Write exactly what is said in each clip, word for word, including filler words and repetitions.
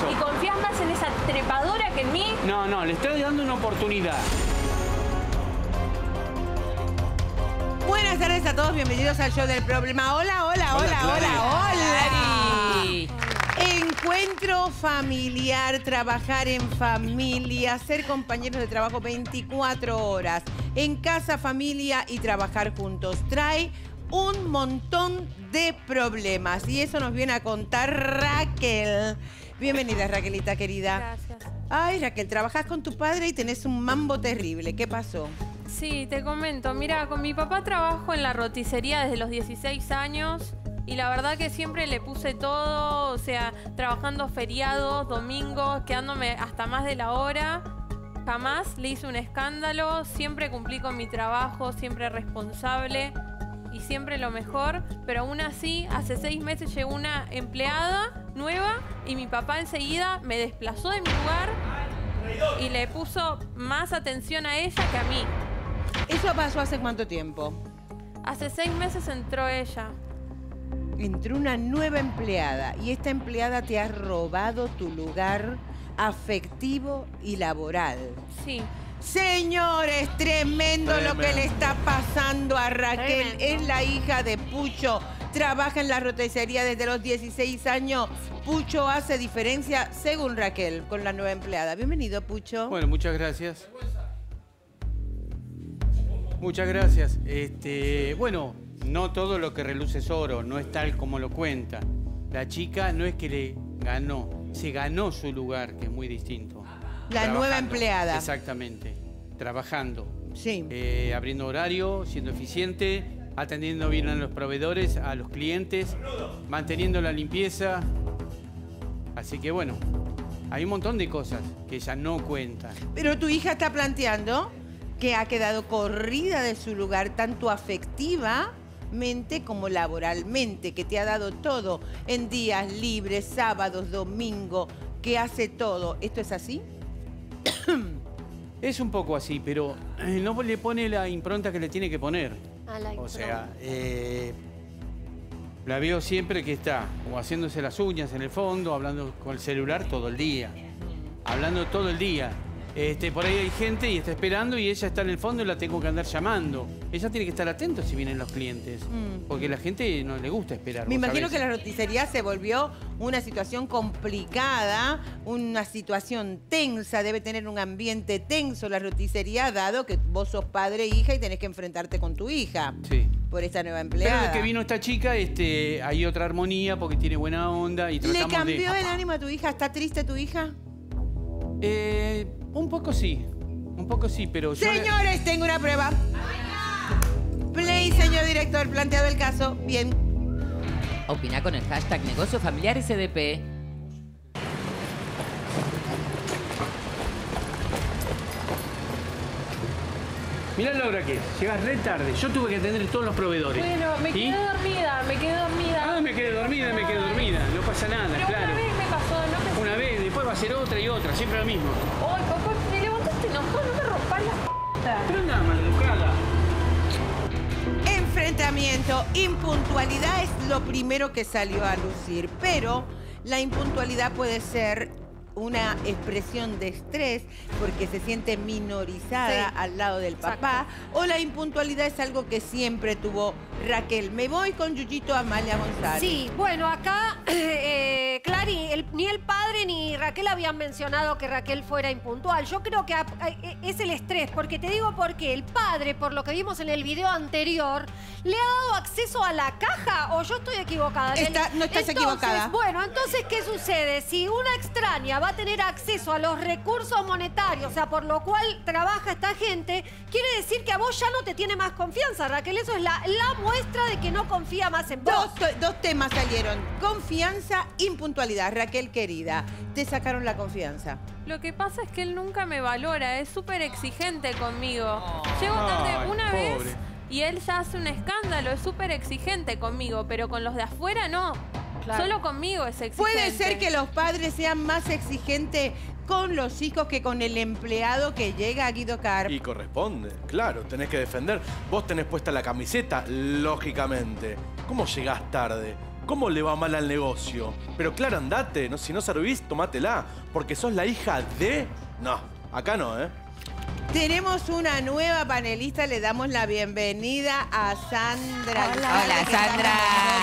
eso. ¿Y confías más en esa trepadora que en mí? No, no, le estoy dando una oportunidad. Buenas tardes a todos, bienvenidos al show del problema. Hola, hola, hola, hola, hola. hola. Encuentro familiar, trabajar en familia, ser compañeros de trabajo veinticuatro horas, en casa, familia y trabajar juntos. Trae un montón de problemas y eso nos viene a contar Raquel. Bienvenida, Raquelita querida. Gracias. Ay, Raquel, trabajas con tu padre y tenés un mambo terrible. ¿Qué pasó? Sí, te comento. Mira, con mi papá trabajo en la roticería desde los dieciséis años y la verdad que siempre le puse todo, o sea, trabajando feriados, domingos, quedándome hasta más de la hora. Jamás le hice un escándalo, siempre cumplí con mi trabajo, siempre responsable y siempre lo mejor. Pero aún así, hace seis meses llegó una empleada nueva y mi papá enseguida me desplazó de mi lugar y le puso más atención a ella que a mí. ¿Eso pasó hace cuánto tiempo? Hace seis meses entró ella. Entró una nueva empleada y esta empleada te ha robado tu lugar afectivo y laboral. Sí. Señores, tremendo, tremendo lo que le está pasando a Raquel. Tremendo. Es la hija de Pucho. Trabaja en la roticería desde los dieciséis años. Pucho hace diferencia, según Raquel, con la nueva empleada. Bienvenido, Pucho. Bueno, muchas gracias. Muchas gracias. Este, bueno, no todo lo que reluce es oro, no es tal como lo cuenta. La chica no es que le ganó, se ganó su lugar, que es muy distinto. La nueva empleada. Exactamente, trabajando. Sí. Eh, abriendo horario, siendo eficiente, atendiendo bien a los proveedores, a los clientes, manteniendo la limpieza. Así que bueno, hay un montón de cosas que ella no cuenta. Pero tu hija está planteando que ha quedado corrida de su lugar, tanto afectivamente como laboralmente, que te ha dado todo en días libres, sábados, domingo, que hace todo. ¿Esto es así? Es un poco así, pero no le pone la impronta que le tiene que poner. A la o sea, eh, la veo siempre que está o haciéndose las uñas en el fondo, hablando con el celular todo el día. Hablando todo el día. Este, por ahí hay gente y está esperando y ella está en el fondo y la tengo que andar llamando. Ella tiene que estar atenta si vienen los clientes, mm. porque a la gente no le gusta esperar. Me imagino sabés. que la roticería se volvió una situación complicada, una situación tensa, debe tener un ambiente tenso la roticería, dado que vos sos padre e hija y tenés que enfrentarte con tu hija. Sí. Por esta nueva empleada. Pero desde que vino esta chica, este, hay otra armonía porque tiene buena onda y tratamos de... ¿Le cambió de... el ánimo a tu hija? ¿Está triste tu hija? Eh, un poco sí, un poco sí, pero yo... Señores, le... tengo una prueba. Play, señor director, planteado el caso. Bien. Opina con el hashtag Negocio Familiar S D P. Mirá la hora que es, llegas re tarde. Yo tuve que atender todos los proveedores. Bueno, me quedé ¿Y? dormida, me quedé dormida. Ah, me quedé dormida, no me quedé dormida. No pasa nada, Pero claro. una vez me pasó, no me... Una vez, después va a ser otra y otra, siempre lo mismo. Ay, papá, me levantaste enojado, no me rompas la p***. Pero nada, maleducada. Enfrentamiento, impuntualidad es lo primero que salió a lucir, pero la impuntualidad puede ser una expresión de estrés porque se siente minorizada sí. al lado del papá. Exacto. O la impuntualidad es algo que siempre tuvo Raquel. Me voy con Yuyito Amalia González. Sí, bueno, acá, eh, Clary, el, ni el padre ni Raquel habían mencionado que Raquel fuera impuntual. Yo creo que a, a, es el estrés, porque te digo por qué. El padre, por lo que vimos en el video anterior, ¿le ha dado acceso a la caja o yo estoy equivocada? Está, no estás entonces, equivocada. Bueno, entonces, ¿qué sucede? Si una extraña va a tener acceso a los recursos monetarios, o sea, por lo cual trabaja esta gente, quiere decir que a vos ya no te tiene más confianza, Raquel. Eso es la, la muestra de que no confía más en vos. Dos, dos temas salieron. Confianza, impuntualidad. Raquel, querida, te sacaron la confianza. Lo que pasa es que él nunca me valora, es súper exigente conmigo. Oh. Llego tarde Ay, una pobre. vez y él ya hace un escándalo, es súper exigente conmigo, pero con los de afuera no. Claro. Solo conmigo es exigente. Puede ser que los padres sean más exigentes con los hijos que con el empleado que llega a Guido Carp. Y corresponde, claro, tenés que defender. Vos tenés puesta la camiseta, lógicamente. ¿Cómo llegás tarde? ¿cómo le va mal al negocio? Pero Clara, andate, no, si no servís, tomátela. Porque sos la hija de... No, acá no, ¿eh? Tenemos una nueva panelista, le damos la bienvenida a Sandra. Hola, Hola Sandra.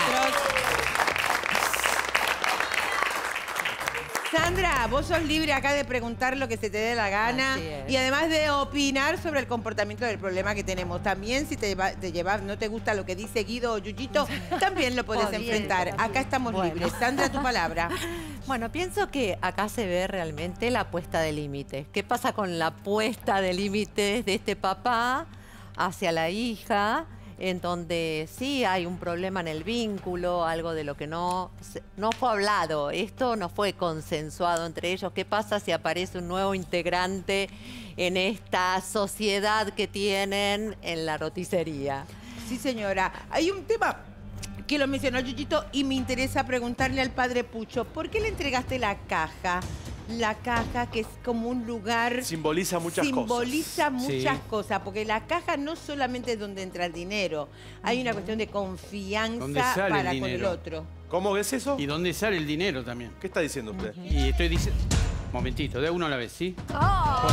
Sandra, vos sos libre acá de preguntar lo que se te dé la gana y además de opinar sobre el comportamiento del problema que tenemos. También si te, te llevas, no te gusta lo que dice Guido o Yuyito, también lo podés enfrentar. Acá estamos bueno. libres. Sandra, tu palabra. Bueno, pienso que acá se ve realmente la puesta de límites. ¿Qué pasa con la puesta de límites de este papá hacia la hija? En donde sí hay un problema en el vínculo, algo de lo que no, no fue hablado. Esto no fue consensuado entre ellos. ¿Qué pasa si aparece un nuevo integrante en esta sociedad que tienen en la roticería? Sí, señora. Hay un tema que lo mencionó Yuyito y me interesa preguntarle al padre Pucho, ¿por qué le entregaste la caja? La caja, que es como un lugar... Simboliza muchas simboliza cosas. muchas Sí. cosas, porque la caja no solamente es donde entra el dinero, hay una cuestión de confianza ¿Dónde sale para el con el dinero? otro. ¿Cómo es eso? ¿Y dóde sale el dinero también? ¿Qué está diciendo usted? Y estoy diciendo... Momentito, de uno a la vez, ¿sí? Oh.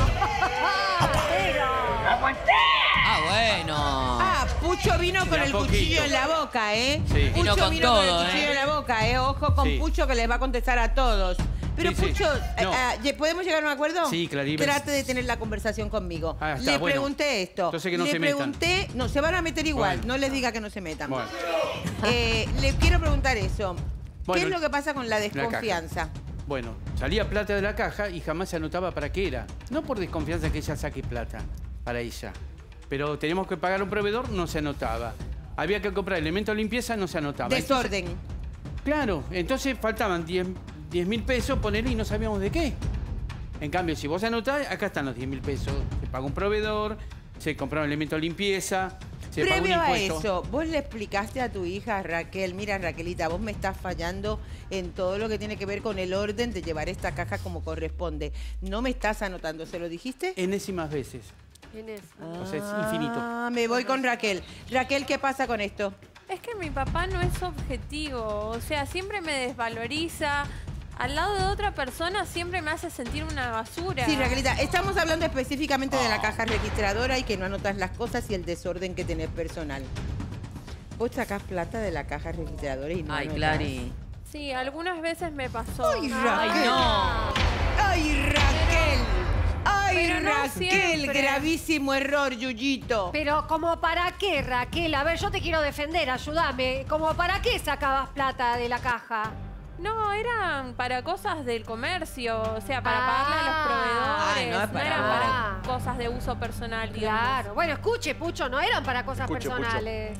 Ah, bueno. Ah, Pucho vino con De a el poquito. cuchillo en la boca, ¿eh? Sí. Pucho Vino con vino con todo, el cuchillo ¿eh? en la boca, ¿eh? Ojo con Sí. Pucho que les va a contestar a todos. Pero Sí, sí. Pucho, No. eh, eh, ¿podemos llegar a un acuerdo? Sí, Claribel. Trate de tener la conversación conmigo. Ah, está, le bueno. pregunté esto. Entonces que no le se metan. pregunté, no, se van a meter igual, Bueno. no les diga que no se metan. Bueno. Eh, le quiero preguntar eso. Bueno, ¿Qué es lo que pasa con la la caja. desconfianza? Bueno, salía plata de la caja y jamás se anotaba para qué era. No por desconfianza que ella saque plata para ella. Pero teníamos que pagar a un proveedor, no se anotaba. Había que comprar elementos de limpieza, no se anotaba. Desorden. Entonces, claro, entonces faltaban diez mil pesos, poner y no sabíamos de qué. En cambio, si vos anotás, acá están los diez mil pesos. Se paga un proveedor, se compraron elementos de limpieza, se paga un Previo a impuesto. eso, vos le explicaste a tu hija Raquel, mira Raquelita, vos me estás fallando en todo lo que tiene que ver con el orden de llevar esta caja como corresponde. No me estás anotando, ¿se lo dijiste? Enésimas veces. Inés. O sea, es infinito. Ah, me voy con Raquel. Raquel, ¿qué pasa con esto? Es que mi papá no es objetivo, o sea, siempre me desvaloriza. Al lado de otra persona siempre me hace sentir una basura. Sí, Raquelita, estamos hablando específicamente de la caja registradora y que no anotas las cosas y el desorden que tenés personal. Vos sacás plata de la caja registradora y no Ay, anotás. Clary. Sí, algunas veces me pasó. ¡Ay, Raquel! Ay, no. ¡Ay, Raquel! ¡Ay, Pero no Raquel! siempre. Gravísimo error, Yuyito. Pero ¿como para qué, Raquel? A ver, yo te quiero defender, ayúdame. ¿Como para qué sacabas plata de la caja? No, eran para cosas del comercio, o sea, para Ah. pagarle a los proveedores. Ay, no es para eran vos. para cosas de uso personal, digamos. Claro. Bueno, escuche, Pucho, no eran para cosas Escuche, Pucho. personales.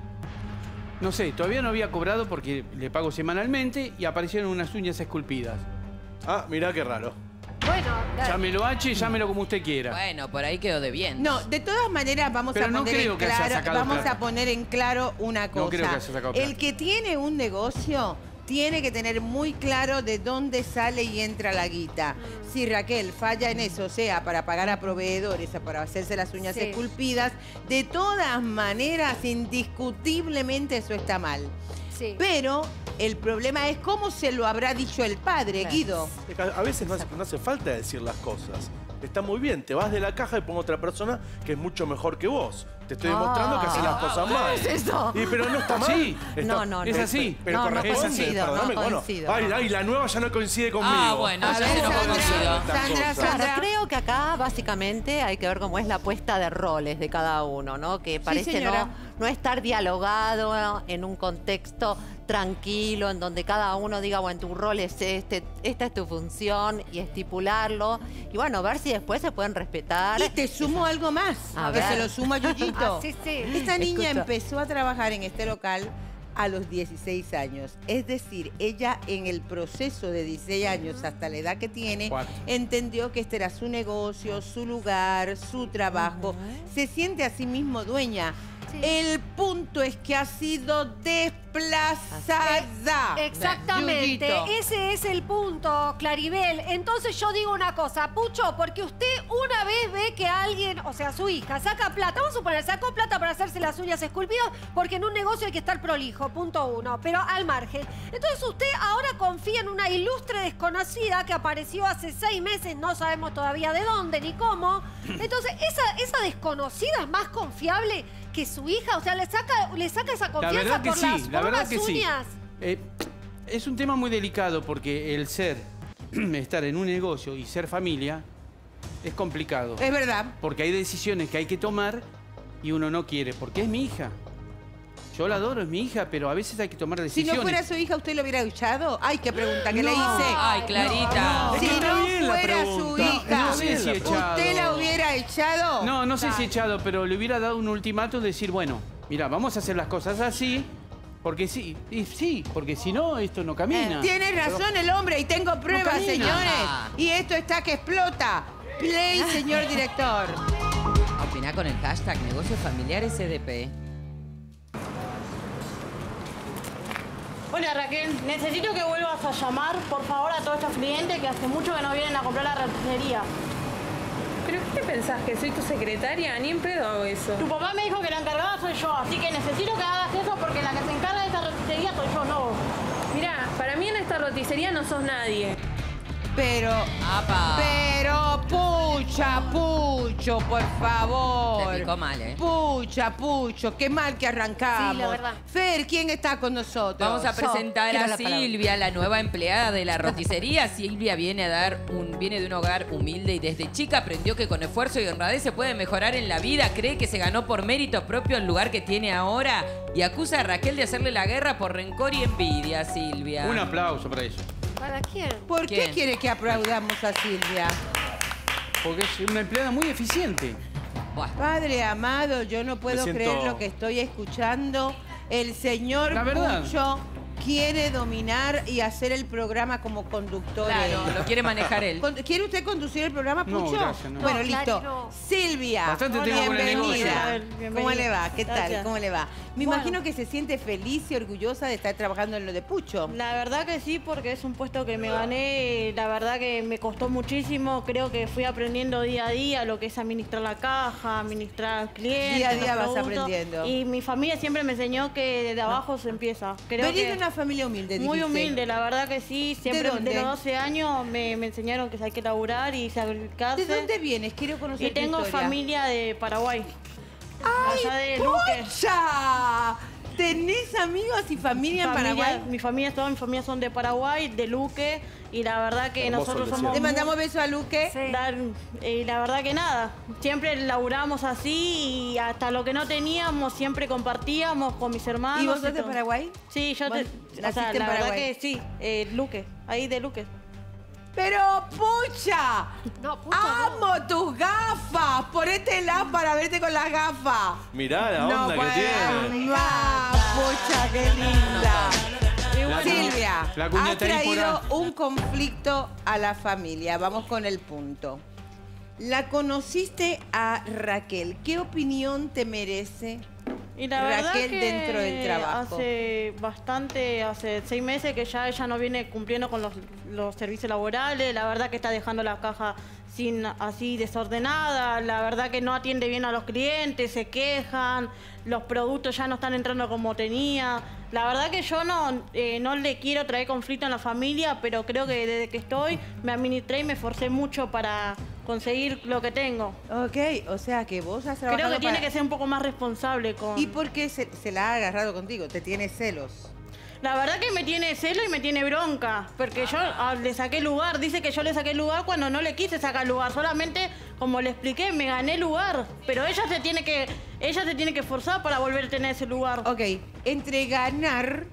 No sé, todavía no había cobrado porque le pago semanalmente y aparecieron unas uñas esculpidas. Ah, mirá qué raro. Bueno, dale. Llámelo H, llámelo como usted quiera. Bueno, por ahí quedó de bien. No, de todas maneras vamos Pero a no poner creo en que haya claro, sacado vamos plata. a poner en claro una cosa. No creo que haya sacado plata. El que tiene un negocio tiene que tener muy claro de dónde sale y entra la guita. Si Raquel falla en eso, sea para pagar a proveedores o para hacerse las uñas Sí. esculpidas, de todas maneras, indiscutiblemente eso está mal. Sí. Pero el problema es cómo se lo habrá dicho el padre, Claro. Guido. Es que A a veces no hace, no hace falta decir las cosas. Está muy bien, te vas de la caja y pongo otra persona que es mucho mejor que vos. Te estoy demostrando que haces las cosas mal. ¿Qué es eso? Y, pero no está mal. Sí. Está- No, no, Es no. así. Pero No, no corresponde, coincido, perdóname, no bueno, coincido. ay, ay, la nueva ya no coincide conmigo. Ah, bueno, A ya ver, se nos Sandra, coincido. Estas Sandra, cosas. Sandra. Claro, creo que acá básicamente hay que ver cómo es la puesta de roles de cada uno, ¿no? Que parece señora. no, no estar dialogado en un contexto tranquilo, en donde cada uno diga, bueno, tu rol es este, esta es tu función, y estipularlo. Y bueno, ver si después se pueden respetar. Y te sumo algo más, A que ver. se lo suma Yuyito. Ah, sí, sí. Esta niña Escucha. empezó a trabajar en este local a los dieciséis años. Es decir, ella en el proceso de dieciséis años hasta la edad que tiene, Cuatro. entendió que este era su negocio, su lugar, su trabajo. Se siente a sí mismo dueña. Sí. El punto es que ha sido desplazada. Exactamente, Yuyito. ese es el punto, Claribel. Entonces yo digo una cosa, Pucho, porque usted una vez ve que alguien, o sea, su hija, saca plata, vamos a suponer, sacó plata para hacerse las uñas esculpidas, porque en un negocio hay que estar prolijo, punto uno, pero al margen. Entonces usted ahora confía en una ilustre desconocida que apareció hace seis meses, no sabemos todavía de dónde ni cómo. Entonces, esa, esa desconocida es más confiable que su hija, o sea, le saca, le saca esa La confianza verdad que por sí, las, la por verdad las que sí. uñas. Eh, es un tema muy delicado porque el ser, estar en un negocio y ser familia es complicado. Es verdad. Porque hay decisiones que hay que tomar y uno no quiere, porque es mi hija. Yo la adoro, es mi hija, pero a veces hay que tomar Si decisiones. no fuera su hija, ¿usted lo hubiera echado? Ay, qué pregunta que le hice. Ay, Clarita. Si Es que está no bien la fuera su pregunta. hija, No sé si echado. ¿usted la hubiera echado? No, no sé si echado, pero le hubiera dado un ultimátum de decir, bueno, mira, vamos a hacer las cosas así, porque sí, y sí, porque si no, esto no camina. Tiene razón el hombre y tengo pruebas, camina. señores. Ah. Y esto está que explota. Play, señor director. Opina con el hashtag Negocios Familiares C D P. Hola Raquel, necesito que vuelvas a llamar, por favor, a todos estos clientes que hace mucho que no vienen a comprar la repostería. ¿Pero qué te pensás? ¿Que soy tu secretaria? Ni en pedo hago eso. Tu papá me dijo que la encargada soy yo, así que necesito que hagas eso porque la que se encarga de esta repostería soy yo, no vos. Mirá, para mí en esta roticería no sos nadie. Pero, ¡Apa! pero, pucha, pucho, por favor. Te picó mal, ¿eh? Pucha, pucho, qué mal que arrancamos. Sí, la verdad. Fer, ¿quién está con nosotros? Vamos a presentar Quiero a la palabra. Silvia, la nueva empleada de la roticería. Silvia viene a dar un, viene de un hogar humilde y desde chica aprendió que con esfuerzo y honradez se puede mejorar en la vida. Cree que se ganó por mérito propio el lugar que tiene ahora y acusa a Raquel de hacerle la guerra por rencor y envidia, Silvia. Un aplauso para ella. ¿Para quién? ¿Por qué ¿Quién? quiere que aplaudamos a Silvia? Porque es una empleada muy eficiente. Buah. Padre amado, yo no puedo siento- creer lo que estoy escuchando. El señor La verdad. Pucho quiere dominar y hacer el programa como conductor. Claro, él. lo quiere manejar él. Con- ¿Quiere usted conducir el programa, No, Pucho? gracias, no. Bueno, No, listo. Clary, no. Silvia, Bastante tengo con el bienvenida. negocio. Bienvenida. ¿Cómo le va? ¿Qué tal? Gracias. ¿Cómo le va? Me Bueno. imagino que se siente feliz y orgullosa de estar trabajando en lo de Pucho. La verdad que sí, porque es un puesto que me gané, la verdad que me costó muchísimo, creo que fui aprendiendo día a día lo que es administrar la caja, administrar al cliente. Día a día los vas productos. aprendiendo. Y mi familia siempre me enseñó que desde abajo se empieza. Creo Venís que de una familia humilde, muy dijiste. humilde, la verdad que sí, siempre dónde? de los doce años me, me enseñaron que hay que laburar y sacrificarse. ¿De dónde vienes? Quiero conocer Y tengo tu historia. familia de Paraguay. ¡Ay, allá de Luque. Pucha! ¿Tenés amigos y familia en Familia- Paraguay? Mi familia, toda mi familia son de Paraguay, de Luque, y la verdad que Hermoso nosotros el somos... desierto. Le muy- mandamos besos a Luque. Sí. dar- y la verdad que nada, siempre laburamos así y hasta lo que no teníamos siempre compartíamos con mis hermanos. ¿Y vos sos de todo. Paraguay? Sí, yo Vos te, o naciste sea, en la verdad Paraguay. que sí, eh, Luque, ahí de Luque. Pero, pucha, No, Pucho, no. amo tus gafas. Ponete la para verte con las gafas. Mirá la onda que puedo tiene. más, pucha, qué linda. La- Silvia, la has cuñata ahí por traído ahí. un conflicto a la familia. Vamos con el punto. La conociste a Raquel. ¿Qué opinión te merece Y la verdad Raquel que dentro del trabajo? hace bastante, hace seis meses que ya ella no viene cumpliendo con los, los servicios laborales, la verdad que está dejando la caja sin así desordenada, la verdad que no atiende bien a los clientes, se quejan, los productos ya no están entrando como tenía. La verdad que yo no, eh, no le quiero traer conflicto en la familia, pero creo que desde que estoy me administré y me esforcé mucho para conseguir lo que tengo. Ok, o sea que vos has trabajado Creo que tiene para- que ser un poco más responsable con... ¿Y por qué se, se la ha agarrado contigo? ¿Te tiene celos? La verdad que me tiene celo y me tiene bronca, porque yo ah, le saqué lugar, dice que yo le saqué lugar cuando no le quise sacar lugar, solamente como le expliqué, me gané lugar, pero ella se tiene que ella se tiene que esforzar para volver a tener ese lugar. Ok, entre ganar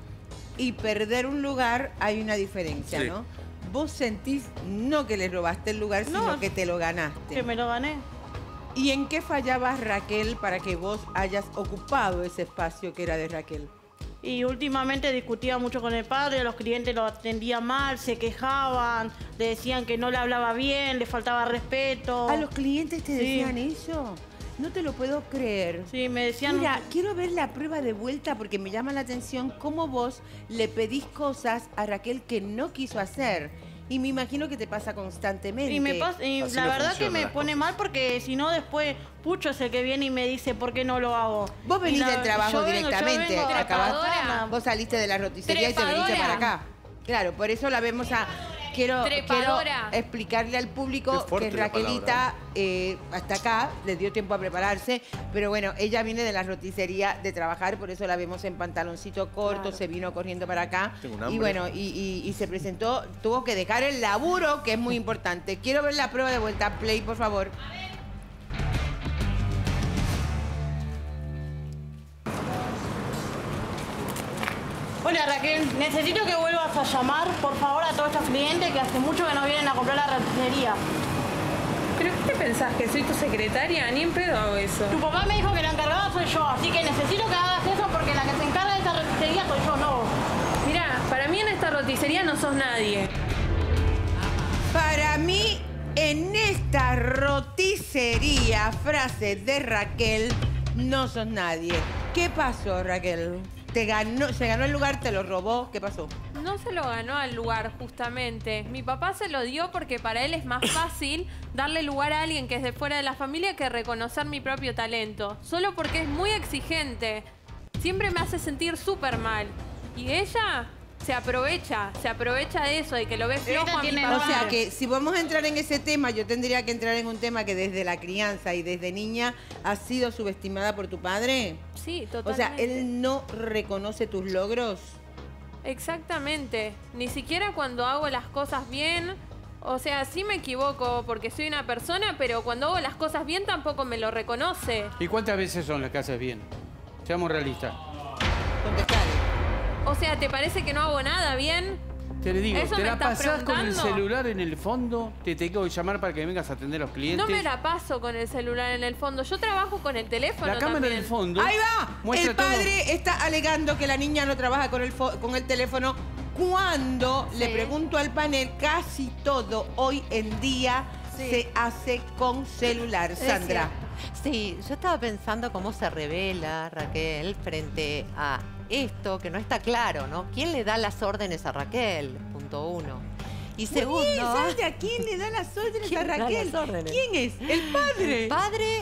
y perder un lugar hay una diferencia, Sí. ¿no? Vos sentís no que le robaste el lugar, sino No, que te lo ganaste. Que me lo gané. ¿Y en qué fallabas, Raquel, para que vos hayas ocupado ese espacio que era de Raquel? Y últimamente discutía mucho con el padre, los clientes lo atendían mal, se quejaban, le decían que no le hablaba bien, le faltaba respeto. ¿A los clientes te Sí. decían eso? No te lo puedo creer. Sí, me decían... Mira, quiero ver la prueba de vuelta porque me llama la atención cómo vos le pedís cosas a Raquel que no quiso hacer. Y me imagino que te pasa constantemente. Y, me pasa, y Así la no verdad que funcionan me las pone cosas. mal porque si no después Pucho es el que viene y me dice por qué no lo hago. Vos venís Y la- del trabajo yo vengo- yo directamente. vengo a acabás- trabajar. vos saliste de la roticería y te viniste Trepadora. para acá. Claro, por eso la vemos a... Quiero, quiero Trepadora. explicarle al público Qué fuerte que la Raquelita palabra. eh, hasta acá le dio tiempo a prepararse, pero bueno, ella viene de la roticería de trabajar, por eso la vemos en pantaloncito corto, Claro. se vino corriendo para acá Tengo un y hambre. bueno, y, y- y se presentó, tuvo que dejar el laburo, que es muy importante. Quiero ver la prueba de vuelta. Play, por favor. Hola Raquel, necesito que vuelvas a llamar, por favor, a todos estos clientes que hace mucho que no vienen a comprar la roticería. ¿Pero qué te pensás? ¿Que soy tu secretaria? Ni en pedo hago eso. Tu papá me dijo que la encargada soy yo, así que necesito que hagas eso porque la que se encarga de esa roticería soy yo, no vos. Mirá, para mí en esta roticería no sos nadie. Para mí, en esta roticería, frase de Raquel, no sos nadie. ¿Qué pasó, Raquel? Te ganó, se ganó el lugar, te lo robó. ¿Qué pasó? No se lo ganó al lugar, justamente. Mi papá se lo dio porque para él es más fácil darle lugar a alguien que es de fuera de la familia que reconocer mi propio talento. Solo porque es muy exigente. Siempre me hace sentir súper mal. Y ella se aprovecha, se aprovecha de eso, de que lo ve flojo Ella a mi tiene papá. O sea que si vamos a entrar en ese tema, yo tendría que entrar en un tema que desde la crianza y desde niña has sido subestimada por tu padre. Sí, O sea, totalmente. él no reconoce tus logros. Exactamente. Ni siquiera cuando hago las cosas bien. O sea, sí me equivoco porque soy una persona, pero cuando hago las cosas bien tampoco me lo reconoce. ¿Y cuántas veces son las que haces bien? Seamos realistas. Contestale. O sea, ¿te parece que no hago nada bien? Te le digo, ¿Eso te me la estás pasás con el preguntando? celular en el fondo, te tengo que llamar para que vengas a atender a los clientes. No me la paso con el celular en el fondo. Yo trabajo con el teléfono La cámara también. en el fondo. Ahí va. muestra El padre todo. está alegando que la niña no trabaja con el, fo- con el teléfono cuando le pregunto al panel, casi todo hoy en día Sí. se hace con celular. Es Sandra. Sí, yo estaba pensando cómo se revela Raquel frente a esto que no está claro, ¿no? ¿Quién le da las órdenes a Raquel? Punto uno. Y segundo, Muy bien, Sandra, ¿quién le da las órdenes a ¿Quién da Raquel? las órdenes? ¿Quién es? El padre. ¿el padre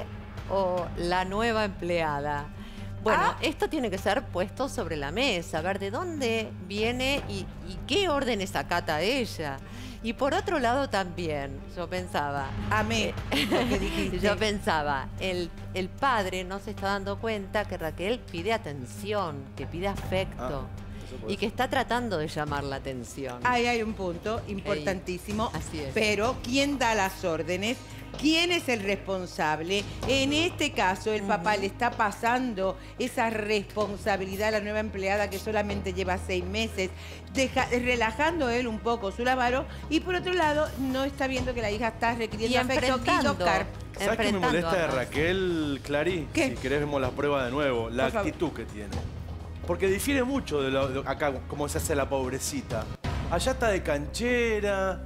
o la nueva empleada? Bueno, Ah. esto tiene que ser puesto sobre la mesa, a ver de dónde viene y, y qué órdenes acata ella. Y por otro lado también, yo pensaba, Amé lo que dijiste. yo pensaba, el, el padre no se está dando cuenta que Raquel pide atención, que pide afecto Ah, eso puede y que está tratando de llamar la atención. Ahí hay un punto importantísimo. así es. Pero, ¿quién da las órdenes? ¿Quién es el responsable? En este caso, el papá le está pasando esa responsabilidad a la nueva empleada que solamente lleva seis meses, deja- relajando él un poco su lavaro, y por otro lado, no está viendo que la hija está requiriendo Y afecto. enfrentando, Guido Carp. ¿Sabes qué me enfrentando molesta de ambas. Raquel, Clary? ¿Qué? Si querés vemos la prueba de nuevo. La Por favor. actitud que tiene. Porque difiere mucho de, lo, de acá, cómo se hace la pobrecita. Allá está de canchera,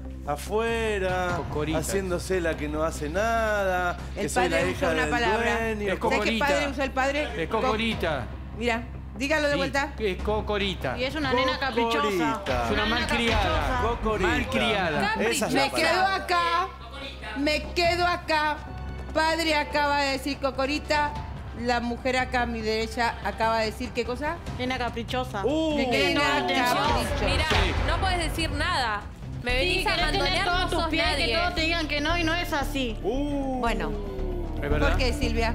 afuera, Cocorita. haciéndose la que no hace nada. El que soy la padre hija usa una del palabra. dueño. Es ¿Sabes qué Cocorita. padre usa el padre? Es cocorita. Mira, dígalo de Sí, vuelta. es cocorita. Y es una nena caprichosa. Cocorita. Es una nena malcriada. caprichosa. Cocorita. Malcriada. Esa es la Me quedo palabra. acá, me quedo acá. Padre acaba de decir Cocorita, la mujer acá a mi derecha acaba de decir ¿qué cosa? Nena caprichosa. Uh. Que quiere toda la Nena atención. caprichosa. Mirá, Sí. no puedes decir nada. Me venís Sí, a querés tener mandonear, todos no tus sos pies, nadie. que todos te digan que no y no es así. Uh. Bueno, ¿Es verdad? ¿Por qué, Silvia?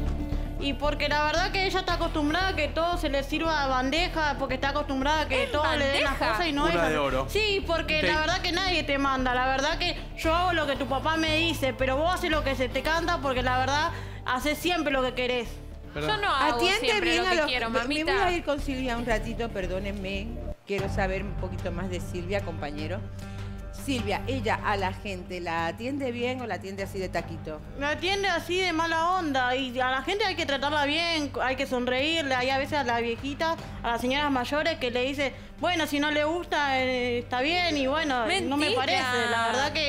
Y porque la verdad que ella está acostumbrada a que todo se le sirva a bandeja, porque está acostumbrada a que ¿Es todo le den las bandeja? cosas y no Una es así. de oro. Sí, porque Sí. la verdad que nadie te manda. La verdad que yo hago lo que tu papá me dice, pero vos haces lo que se te canta porque la verdad haces siempre lo que querés. Yo no hago Atiende siempre bien lo a que los... quiero, me- mamita. Me voy a ir con Silvia un ratito, perdónenme. Quiero saber un poquito más de Silvia, compañero. Silvia, ¿ella a la gente la atiende bien o la atiende así de taquito? Me atiende así de mala onda y a la gente hay que tratarla bien, hay que sonreírle. Hay a veces a las viejitas, a las señoras mayores que le dice, bueno, si no le gusta, eh, está bien y bueno, no me Mentira. parece. La verdad que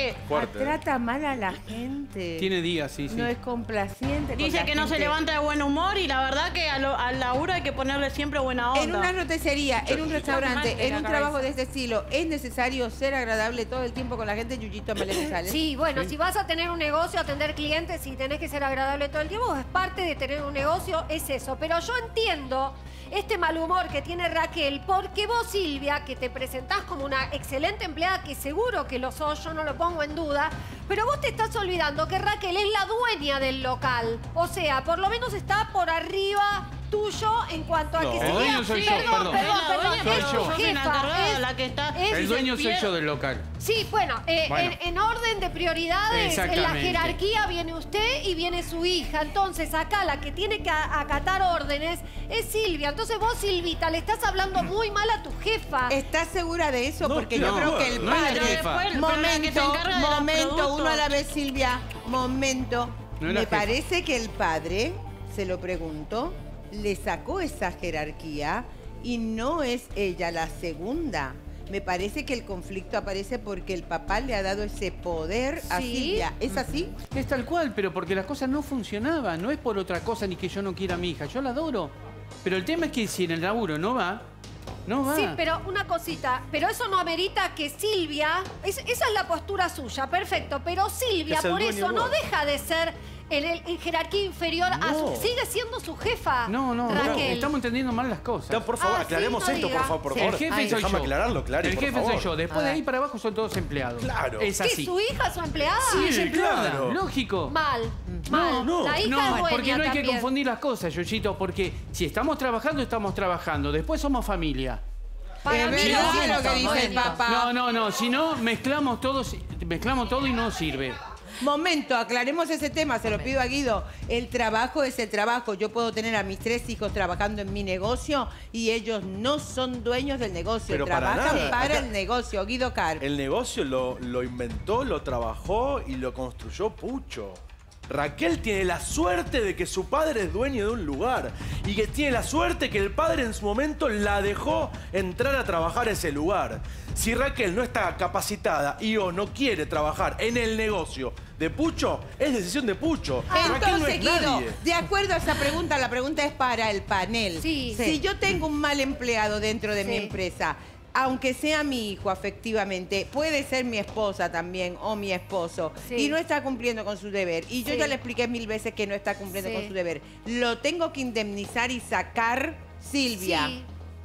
que Fuerte. Trata mal a la gente. Tiene días, sí, sí. No es complaciente. con dice la que no se gente. levanta de buen humor y la verdad que a lo- al laburo hay que ponerle siempre buena onda. En una roticería, en un restaurante, Mal de en la un cabeza. trabajo de este estilo, ¿es necesario ser agradable todo el tiempo con la gente? Yuyito Melén Sales. Sí, bueno, si vas a tener un negocio, atender clientes y tenés que ser agradable todo el tiempo, es parte de tener un negocio, es eso. Pero yo entiendo este mal humor que tiene Raquel, porque vos, Silvia, que te presentás como una excelente empleada, que seguro que lo sos, yo no lo pongo en duda, pero vos te estás olvidando que Raquel es la dueña del local. O sea, por lo menos está por arriba tuyo en cuanto a No. que El sería... dueño soy yo, perdón, perdón. perdón, Es la perdón, dueña, es pero tu yo soy la jefa, encargada, es- la que está- es- El dueño soy yo del local. Sí, bueno, eh, Bueno. En, en orden de prioridades, en la Exactamente. jerarquía viene usted y viene su hija. Entonces, acá la que tiene que a- acatar órdenes es Silvia. Entonces, vos, Silvita, le estás hablando muy mal a tu jefa. ¿Estás segura de eso? No, Porque no, yo creo que el no es la padre... jefa. Pero después, pero la que se Momento, encarga de los momento, productos. uno a la vez, Silvia. Momento. No es la Me jefa. parece que el padre, se lo pregunto, le sacó esa jerarquía y no es ella la segunda. Me parece que el conflicto aparece porque el papá le ha dado ese poder a Sí. Silvia. ¿Es así? Es tal cual, pero porque las cosas no funcionaban. No es por otra cosa ni que yo no quiera a mi hija. Yo la adoro. Pero el tema es que si en el laburo no va, no va. Sí, pero una cosita, pero eso no amerita que Silvia, es- esa es la postura suya, perfecto, pero Silvia Es el por dueño eso no igual. deja de ser en, el, en jerarquía inferior a No. su, sigue siendo su jefa. No, no, no. Raquel. Estamos entendiendo mal las cosas. Ya, por favor, Ah, sí, aclaremos no esto, diga. por favor, por Sí. favor. El jefe Ay, soy Déjame yo. aclararlo, Clary, El por jefe favor. soy yo. Después A de ver. ahí para abajo son todos empleados. Claro. Es ¿Qué, así. su hija, su empleada? Sí, es Sí, empleada. claro. Lógico. Mal, mal. no. La hija No, es dueña porque no hay que también. confundir las cosas, Yoyito, porque si estamos trabajando, estamos trabajando. Después somos familia. Para Es mí verdad no, lo que somos dice el dueños. papá. No, no, no. Si no, mezclamos todos, mezclamos todo y no sirve. Momento, aclaremos ese tema, se lo pido a Guido. El trabajo es el trabajo. Yo puedo tener a mis tres hijos trabajando en mi negocio y ellos no son dueños del negocio. Pero para Trabajan nada. para Acá- el negocio. Guido Car. El negocio lo, lo inventó, lo trabajó y lo construyó Pucho. Raquel tiene la suerte de que su padre es dueño de un lugar y que tiene la suerte que el padre en su momento la dejó entrar a trabajar a ese lugar. Si Raquel no está capacitada y o no quiere trabajar en el negocio de Pucho, es decisión de Pucho. Raquel no Entonces, es Guido, nadie. de acuerdo a esa pregunta, la pregunta es para el panel. Sí. Si Sí. yo tengo un mal empleado dentro de mi Sí. empresa, aunque sea mi hijo afectivamente, puede ser mi esposa también o mi esposo, Sí. y no está cumpliendo con su deber, y yo Sí. ya le expliqué mil veces que no está cumpliendo Sí. con su deber, lo tengo que indemnizar y sacar, Silvia. Sí.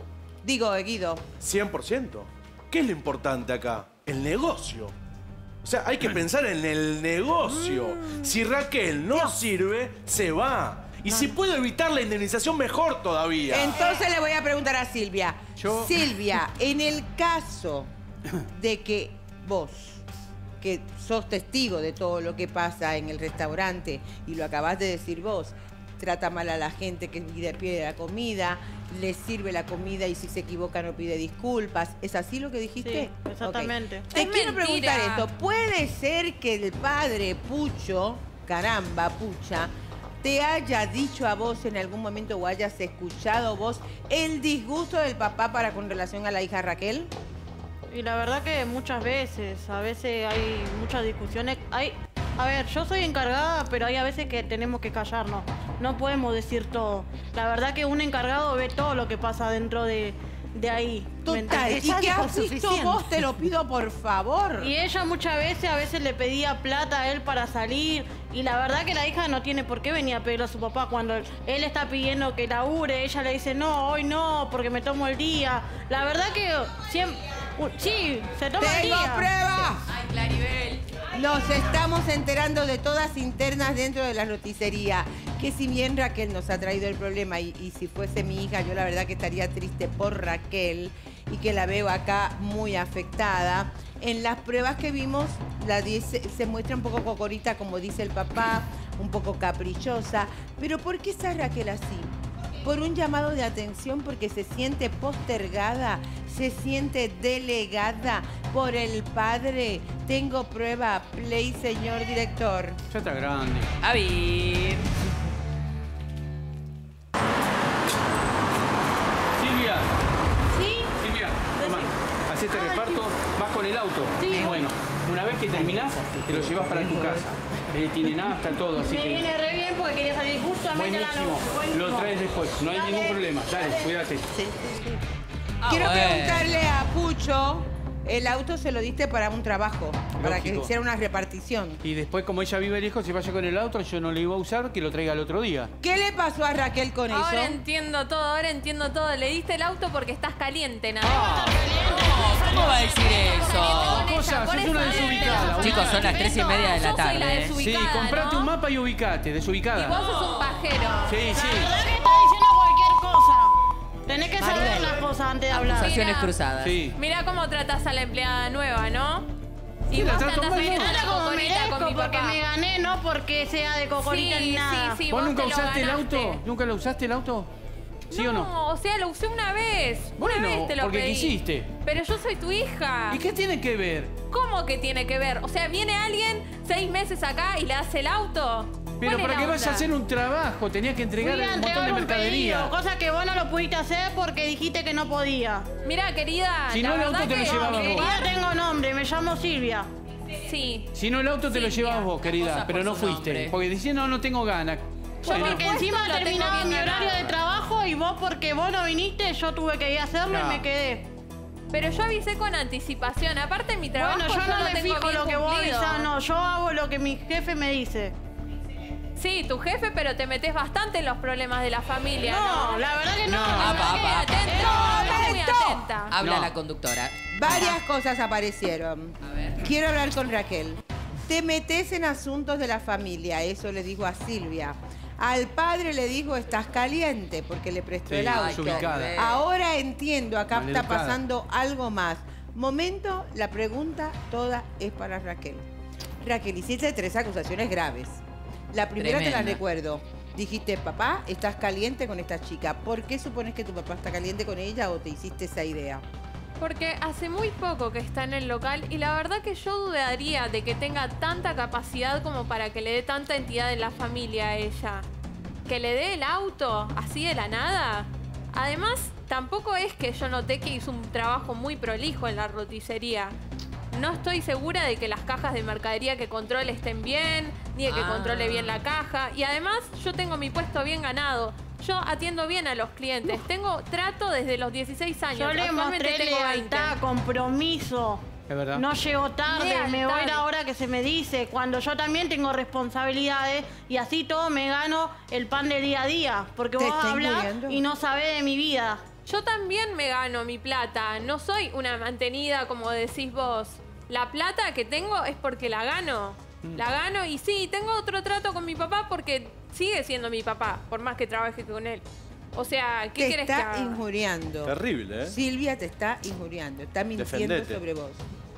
Digo, Guido. cien por ciento. ¿Qué es lo importante acá? El negocio. O sea, hay que pensar en el negocio. Si Raquel no sirve, se va. Y si puedo evitar la indemnización, mejor todavía. Entonces le voy a preguntar a Silvia. Yo- Silvia, en el caso de que vos, que sos testigo de todo lo que pasa en el restaurante, y lo acabás de decir vos, trata mal a la gente que pide, pide la comida, le sirve la comida y si se equivoca no pide disculpas. ¿Es así lo que dijiste? Sí, exactamente. Ok. Te Es quiero mentira. preguntar esto. ¿Puede ser que el padre Pucho, caramba, Pucha, te haya dicho a vos en algún momento o hayas escuchado vos el disgusto del papá para con relación a la hija Raquel? Y la verdad que muchas veces, a veces hay muchas discusiones. Hay, a ver, yo soy encargada, pero hay a veces que tenemos que callarnos. No podemos decir todo. La verdad que un encargado ve todo lo que pasa dentro de, de ahí. ¿me Total. entendés? ¿Y Ya qué dijo has visto suficiente. vos? Te lo pido por favor. Y ella muchas veces, a veces le pedía plata a él para salir. Y la verdad que la hija no tiene por qué venir a pedirle a su papá cuando él, él está pidiendo que labure. Ella le dice, no, hoy no, porque me tomo el día. La verdad que siempre... uh, sí, se toma el ¡Tengo día. pruebas! Ay, Claribel. Nos estamos enterando de todas internas dentro de la roticería. Que si bien Raquel nos ha traído el problema y, y si fuese mi hija, yo la verdad que estaría triste por Raquel y que la veo acá muy afectada. En las pruebas que vimos, la dice- se muestra un poco cocorita, como dice el papá, un poco caprichosa. Pero ¿por qué está Raquel así? Por un llamado de atención, porque se siente postergada, se siente delegada por el padre. Tengo prueba, play, señor director. Ya está grande. A ver. Silvia, Sí, Silvia, toma, hacé este reparto, vas con el auto. Sí. Bueno, Una vez que terminás, te lo llevas para tu casa. Eh, tiene nada, está todo, así Me que... viene re bien porque quería salir justamente a la Buenísimo. noche. Lo traes después, no hay ningún problema. Dale, cuídate. Ah, Quiero bueno. preguntarle a Pucho, el auto se lo diste para un trabajo, para que Lógico. hiciera una repartición. Y después, como ella vive lejos, si vaya con el auto, yo no le iba a usar, que lo traiga el otro día. ¿Qué le pasó a Raquel con Ahora eso? entiendo todo, ahora entiendo todo. Le diste el auto porque estás caliente, nada Ah. más. ¿Cómo va a decir eso? Cosas, por es eso una le- desubicada. Chicos, son las tres y media de la Yo soy la tarde. ¿eh? desubicada. Sí, ubicada, comprate ¿no? un mapa y ubicate, Y desubicada. vos sos un pajero. Sí, sí. ¿Verdad que está diciendo cualquier cosa? Tenés que saber las cosas antes de hablar. Acusaciones Mira. cruzadas. Sí. Mira cómo tratás a la empleada nueva, ¿no? Y Sí, la vos trato andás mal, haciendo ¿no? la Como cocorita merezco con mi porque papá. me gané, no porque sea de cocorita Sí, ni nada. sí, sí, ¿Vos vos nunca te lo usaste el ganaste. auto? ¿Nunca lo usaste el auto? ¿Sí o no? No, o sea, lo usé una vez. Bueno, una vez te lo porque pedí. quisiste. Pero yo soy tu hija. ¿Y qué tiene que ver? ¿Cómo que tiene que ver? O sea, viene alguien seis meses acá y le hace el auto. Pero ¿Cuál es para la que vayas a onda? hacer un trabajo, tenías que entregar Fui a un montón entregar de un mercadería. pedido, cosa que vos no lo pudiste hacer porque dijiste que no podía. Mira, querida. Si la no, el verdad auto te lo que- llevabas vos. Ya tengo nombre, me llamo Silvia. Sí. Si no, el auto te lo Silvia, llevabas vos, las querida, cosas pero por no su fuiste. nombre. Porque decías, no, no tengo ganas. Yo Bueno, porque puesto encima lo tengo terminaba bien mi horario ganado. de trabajo y vos porque vos no viniste, yo tuve que ir a hacerlo No. y me quedé. Pero yo avisé con anticipación. Aparte, mi trabajo Bueno, yo no lo me tengo fijo bien lo que vos cumplido. avisás, no, yo hago lo que mi jefe me dice. Sí, tu jefe, pero te metes bastante en los problemas de la familia, ¿no? No, la verdad que no. No. la Apa, verdad apa, que- apa. Atenta, ¡No, muy momento! atenta. Habla No. la conductora. Varias cosas aparecieron. A ver. Quiero hablar con Raquel. Te metes en asuntos de la familia, eso le dijo a Silvia. Al padre le dijo, estás caliente, porque le prestó Sí, el auto. desubicada. Ahora entiendo, acá está Maleducada. pasando algo más. Momento, la pregunta toda es para Raquel. Raquel, hiciste tres acusaciones graves. La primera te la Tremenda. recuerdo. Dijiste, papá, estás caliente con esta chica. ¿Por qué supones que tu papá está caliente con ella o te hiciste esa idea? Porque hace muy poco que está en el local y la verdad que yo dudaría de que tenga tanta capacidad como para que le dé tanta entidad en la familia a ella. Que le dé el auto así de la nada. Además, tampoco es que yo noté que hizo un trabajo muy prolijo en la roticería. No estoy segura de que las cajas de mercadería que controle estén bien, ni de que Ah. controle bien la caja. Y además, yo tengo mi puesto bien ganado. Yo atiendo bien a los clientes. Tengo trato desde los dieciséis años. Yo le Actualmente mostré tengo veinte. lealtad, compromiso. Es verdad. No llego tarde, me voy a Lealtad. la hora que se me dice, cuando yo también tengo responsabilidades y así todo me gano el pan de día a día, porque ¿Te vos está hablas injuriando? y no sabés de mi vida. Yo también me gano mi plata. No soy una mantenida como decís vos. La plata que tengo es porque la gano. Mm. La gano y sí, tengo otro trato con mi papá porque sigue siendo mi papá, por más que trabaje con él. O sea, ¿qué Te querés que está haga? injuriando. Terrible, ¿eh? Silvia te está injuriando, está mintiendo Defendete. sobre vos.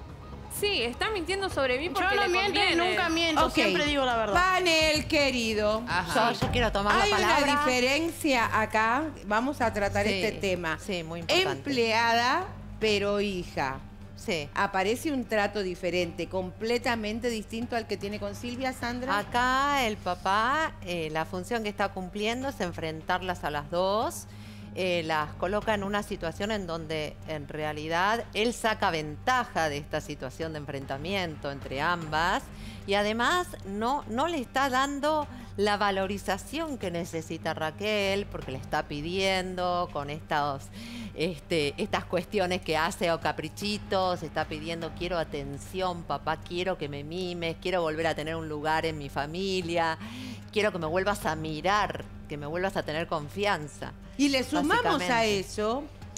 Sí, está mintiendo sobre mí porque Yo no le miento y conviene. nunca miento, Ok. siempre digo la verdad. Panel, querido. Ajá. Yo, yo quiero tomar Hay la palabra. una diferencia acá, vamos a tratar Sí, este tema. sí, muy importante. Empleada, pero hija. Sí. Aparece un trato diferente, completamente distinto al que tiene con Silvia, Sandra. Acá el papá, eh, la función que está cumpliendo es enfrentarlas a las dos. Eh, las coloca en una situación en donde en realidad él saca ventaja de esta situación de enfrentamiento entre ambas y además no, no le está dando la valorización que necesita Raquel porque le está pidiendo con estos, este, estas cuestiones que hace o caprichitos, está pidiendo quiero atención, papá, quiero que me mimes, quiero volver a tener un lugar en mi familia, quiero que me vuelvas a mirar, que me vuelvas a tener confianza. Y le sumamos a Básicamente. eso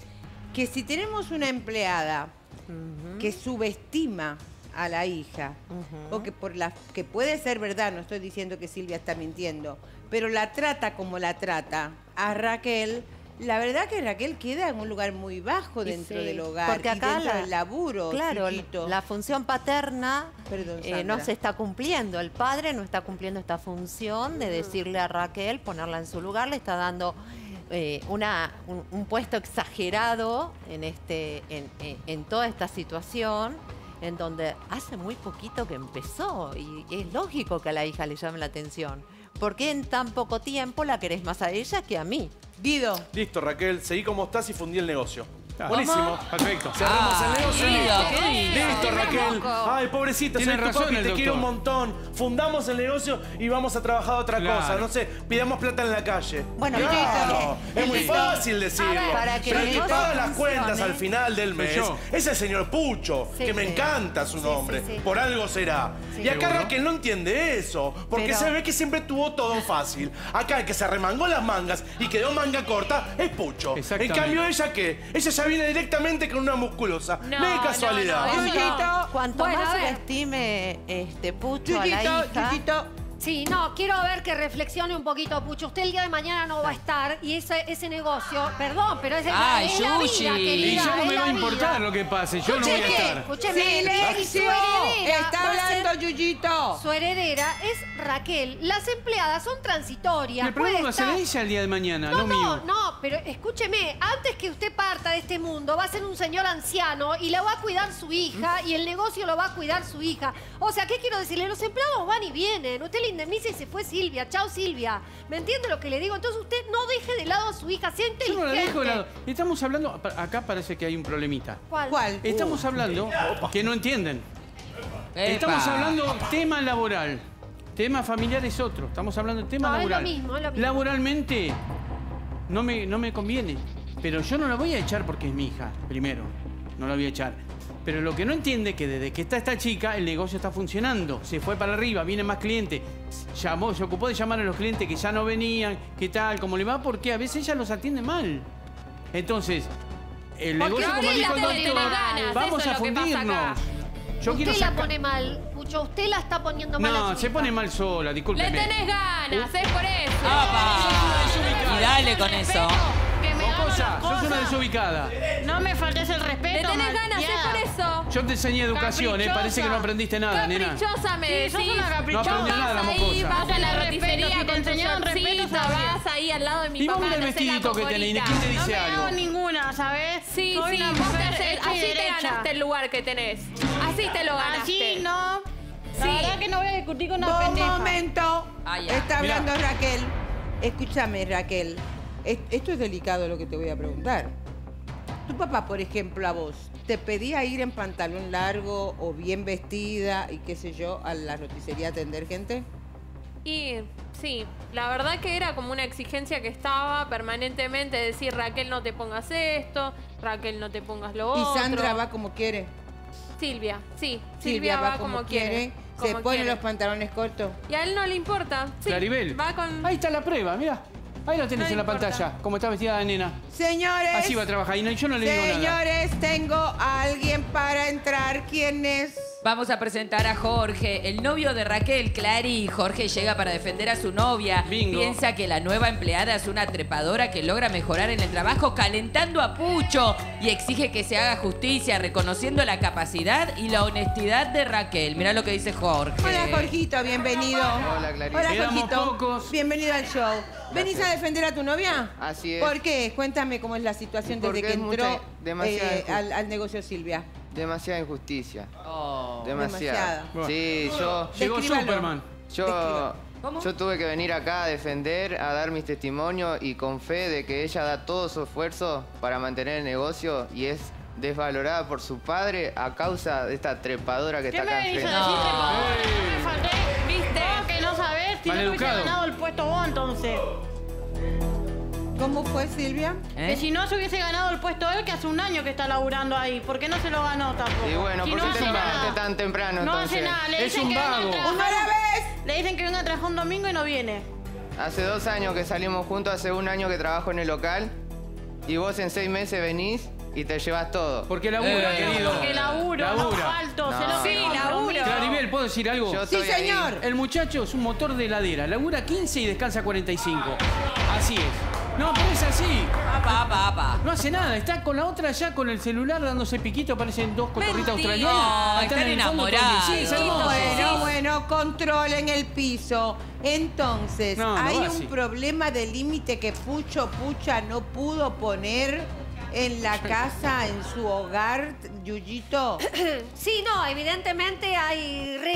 que si tenemos una empleada Ujú, que subestima a la hija, ujú. o que por la que puede ser verdad, no estoy diciendo que Silvia está mintiendo, pero la trata como la trata a Raquel, la verdad que Raquel queda en un lugar muy bajo Y dentro sí, del hogar porque y acá dentro la- del laburo. Claro, chiquito. la función paterna Perdón, eh, no Sandra. se está cumpliendo. El padre no está cumpliendo esta función de decirle a Raquel, ponerla en su lugar, le está dando eh, una, un, un puesto exagerado en, este, en, en- en toda esta situación, en donde hace muy poquito que empezó y es lógico que a la hija le llame la atención. ¿Por qué en tan poco tiempo la querés más a ella que a mí? Guido, Listo, Raquel, seguí como estás y fundí el negocio. Buenísimo. Perfecto. Cerramos Ah, el negocio. lindo, listo. qué lindo. Listo, Raquel. Ay, pobrecita, Tiene soy tu razón papi, el te quiero un doctor. montón. Fundamos el negocio y vamos a trabajar otra Claro. cosa. No sé, pidamos plata en la calle. Bueno, claro, Yuyito, es muy Yuyito. fácil decirlo. A ver, para que Pero el el que negocio paga las funcione. cuentas al final del mes yo. es el señor Pucho, Sí, que me sí. encanta su Sí, nombre. sí, sí. Por algo será. Y acá ¿Seguro? Raquel no entiende eso, porque Pero- se ve que siempre tuvo todo fácil. Acá el que se arremangó las mangas y quedó manga corta es Pucho. En Exactamente. cambio, ¿ella qué? Ella ya viene directamente con una musculosa. No, No, es casualidad. no, no, eso Yuyito, Cuanto Bueno, más a ver. subestime este Pucho a la Yuyito, hija... Yuyito. Sí, no, quiero ver que reflexione un poquito, Pucho. Usted el día de mañana no va a estar y ese, ese negocio, perdón, pero es, el, Ay, es la Yuyi. vida, querida, Y ya no es me la va a vida. importar lo que pase. Yo no voy a Escúcheme, estar. escúcheme. Y ¡Silencio! su heredera Está va a ser- hablando Yuyito. Su heredera es Raquel. Las empleadas son transitorias. El problema va a puede ser estar- ella el día de mañana, No, no, no, mío. no, pero escúcheme, antes que usted parta de este mundo, va a ser un señor anciano y la va a cuidar su hija y el negocio lo va a cuidar su hija. O sea, ¿qué quiero decirle? Los empleados van y vienen. Usted le indemniza y se fue Silvia. Chao, Silvia. ¿Me entiende lo que le digo? Entonces usted no deje de lado a su hija, sea Yo inteligente. no la dejo de lado. Estamos hablando, acá parece que hay un problemita. ¿Cuál? ¿Cuál? Estamos hablando que no entienden. Estamos Epa. hablando tema laboral. Tema familiar es otro. Estamos hablando de tema No, es lo laboral. mismo, es lo mismo. Laboralmente no me, no me conviene. Pero yo no la voy a echar porque es mi hija, primero. No la voy a echar. Pero lo que no entiende es que desde que está esta chica, el negocio está funcionando. Se fue para arriba, vienen más clientes. Llamó, se ocupó de llamar a los clientes que ya no venían, qué tal, cómo le va, porque a veces ella los atiende mal. Entonces, el Porque negocio, ahora como la dijo el tenés doctor, ganas, vamos eso a es lo que pasa acá. fundirnos. Yo quiero Usted la sacar- pone mal, Pucho. Usted la está poniendo mal a No, su se hija. pone mal sola, Le discúlpeme. tenés ganas, es por eso. ¡Apa! Y dale con eso. Que me hagan Mocosa, las sos una cosas. desubicada. No me faltes el Le respeto, tenés ganas, es malcriada. por eso. Yo te enseñé educación, ¿eh? Parece que no aprendiste nada, nena. Caprichosa me Sí, decís. sos una caprichosa. No aprendió nada, Vas ahí, mocosa. vas a la Respeto, roticería si te con tu enseñaron respeto, shortcita, sabías. vas ahí al lado de mi ¿Y papá. vos del no sé, la vestidito que tenés? ¿Y quién te cocorita. No dice me algo? hago ninguna, ¿sabes? Sí, Soy sí, una vos te mujer haces- hecha y así te derecha. ganaste el lugar que tenés. Así te lo ganaste. Así no. La Sí. verdad que no voy a discutir con una Un pendeja. momento. Ah, ya. Está Mirá. hablando Raquel. Escúchame, Raquel. Es- Esto es delicado lo que te voy a preguntar. Tu papá, por ejemplo, a vos, ¿te pedía ir en pantalón largo o bien vestida y qué sé yo a la roticería a atender gente? Y sí, la verdad que era como una exigencia que estaba permanentemente, decir Raquel no te pongas esto, Raquel no te pongas lo otro. Y Sandra va como quiere. Silvia, sí, Silvia, va, como, quiere. Se como pone quiere. los pantalones cortos. Y a él no le importa. Sí, Claribel. Va con... Ahí está la prueba, mira. Ahí la tenés No en la importa. pantalla, como está vestida de nena. Señores. Así va a trabajar y no, yo no le digo nada. Señores, tengo a alguien para entrar. ¿Quién es? Vamos a presentar a Jorge, el novio de Raquel, Clary. Jorge llega para defender a su novia. Bingo. Piensa que la nueva empleada es una trepadora que logra mejorar en el trabajo calentando a Pucho y exige que se haga justicia reconociendo la capacidad y la honestidad de Raquel. Mirá lo que dice Jorge. Hola, Jorgito, bienvenido. Hola, Clarita. Hola, Éramos Jorgito. pocos. Bienvenido al show. ¿Venís a defender a tu novia? Así es. ¿Por qué? Cuéntame cómo es la situación desde Porque que es entró mucha- demasiada eh, inju- al, al negocio Silvia. Demasiada injusticia. Oh. Demasiada. Demasiada. Sí, yo, Llegó Descríbalo. Superman. yo, Describa. ¿Cómo? yo tuve que venir acá a defender, a dar mis testimonios y con fe de que ella da todo su esfuerzo para mantener el negocio y es desvalorada por su padre a causa de esta trepadora que ¿Qué está me acá venís a enfrente. decir, No. trepadora? No me falté. ¿Viste? Vos que no sabés si no hubiese Maleducado. ganado el puesto vos entonces. ¿Cómo fue, Silvia? ¿Eh? Que si no se hubiese ganado el puesto él, que hace un año que está laburando ahí. ¿Por qué no se lo ganó tampoco? Y bueno, Si ¿por no qué te hace levantaste nada. tan temprano No entonces? hace nada. Le Es dicen un que venga a vago. trabajar. ¡Una vez! Le dicen que venga a trabajar un domingo y no viene. Hace dos años que salimos juntos, hace un año que trabajo en el local y vos en seis meses venís y te llevas todo. Porque labura, Eh, querido. Porque laburo, no Labura. falto. No, se lo no. sí, Sí, laburo. Claribel, ¿puedo decir algo? Yo Sí, estoy ahí. señor. El muchacho es un motor de heladera. Labura quince y descansa cuarenta y cinco. Así es. No, pero es así. Apa, apa, apa. No hace nada. Está con la otra ya con el celular dándose piquito. Parecen dos cotorritas Mentira. australianas. No, Están están en el fondo todo el día. enamorados. Sí, es hermoso. Bueno, bueno, controlen el piso. Entonces, No, no hay va un así. problema de límite que Pucho Pucha no pudo poner en la casa, en su hogar, Yuyito. Sí, no, evidentemente hay reglas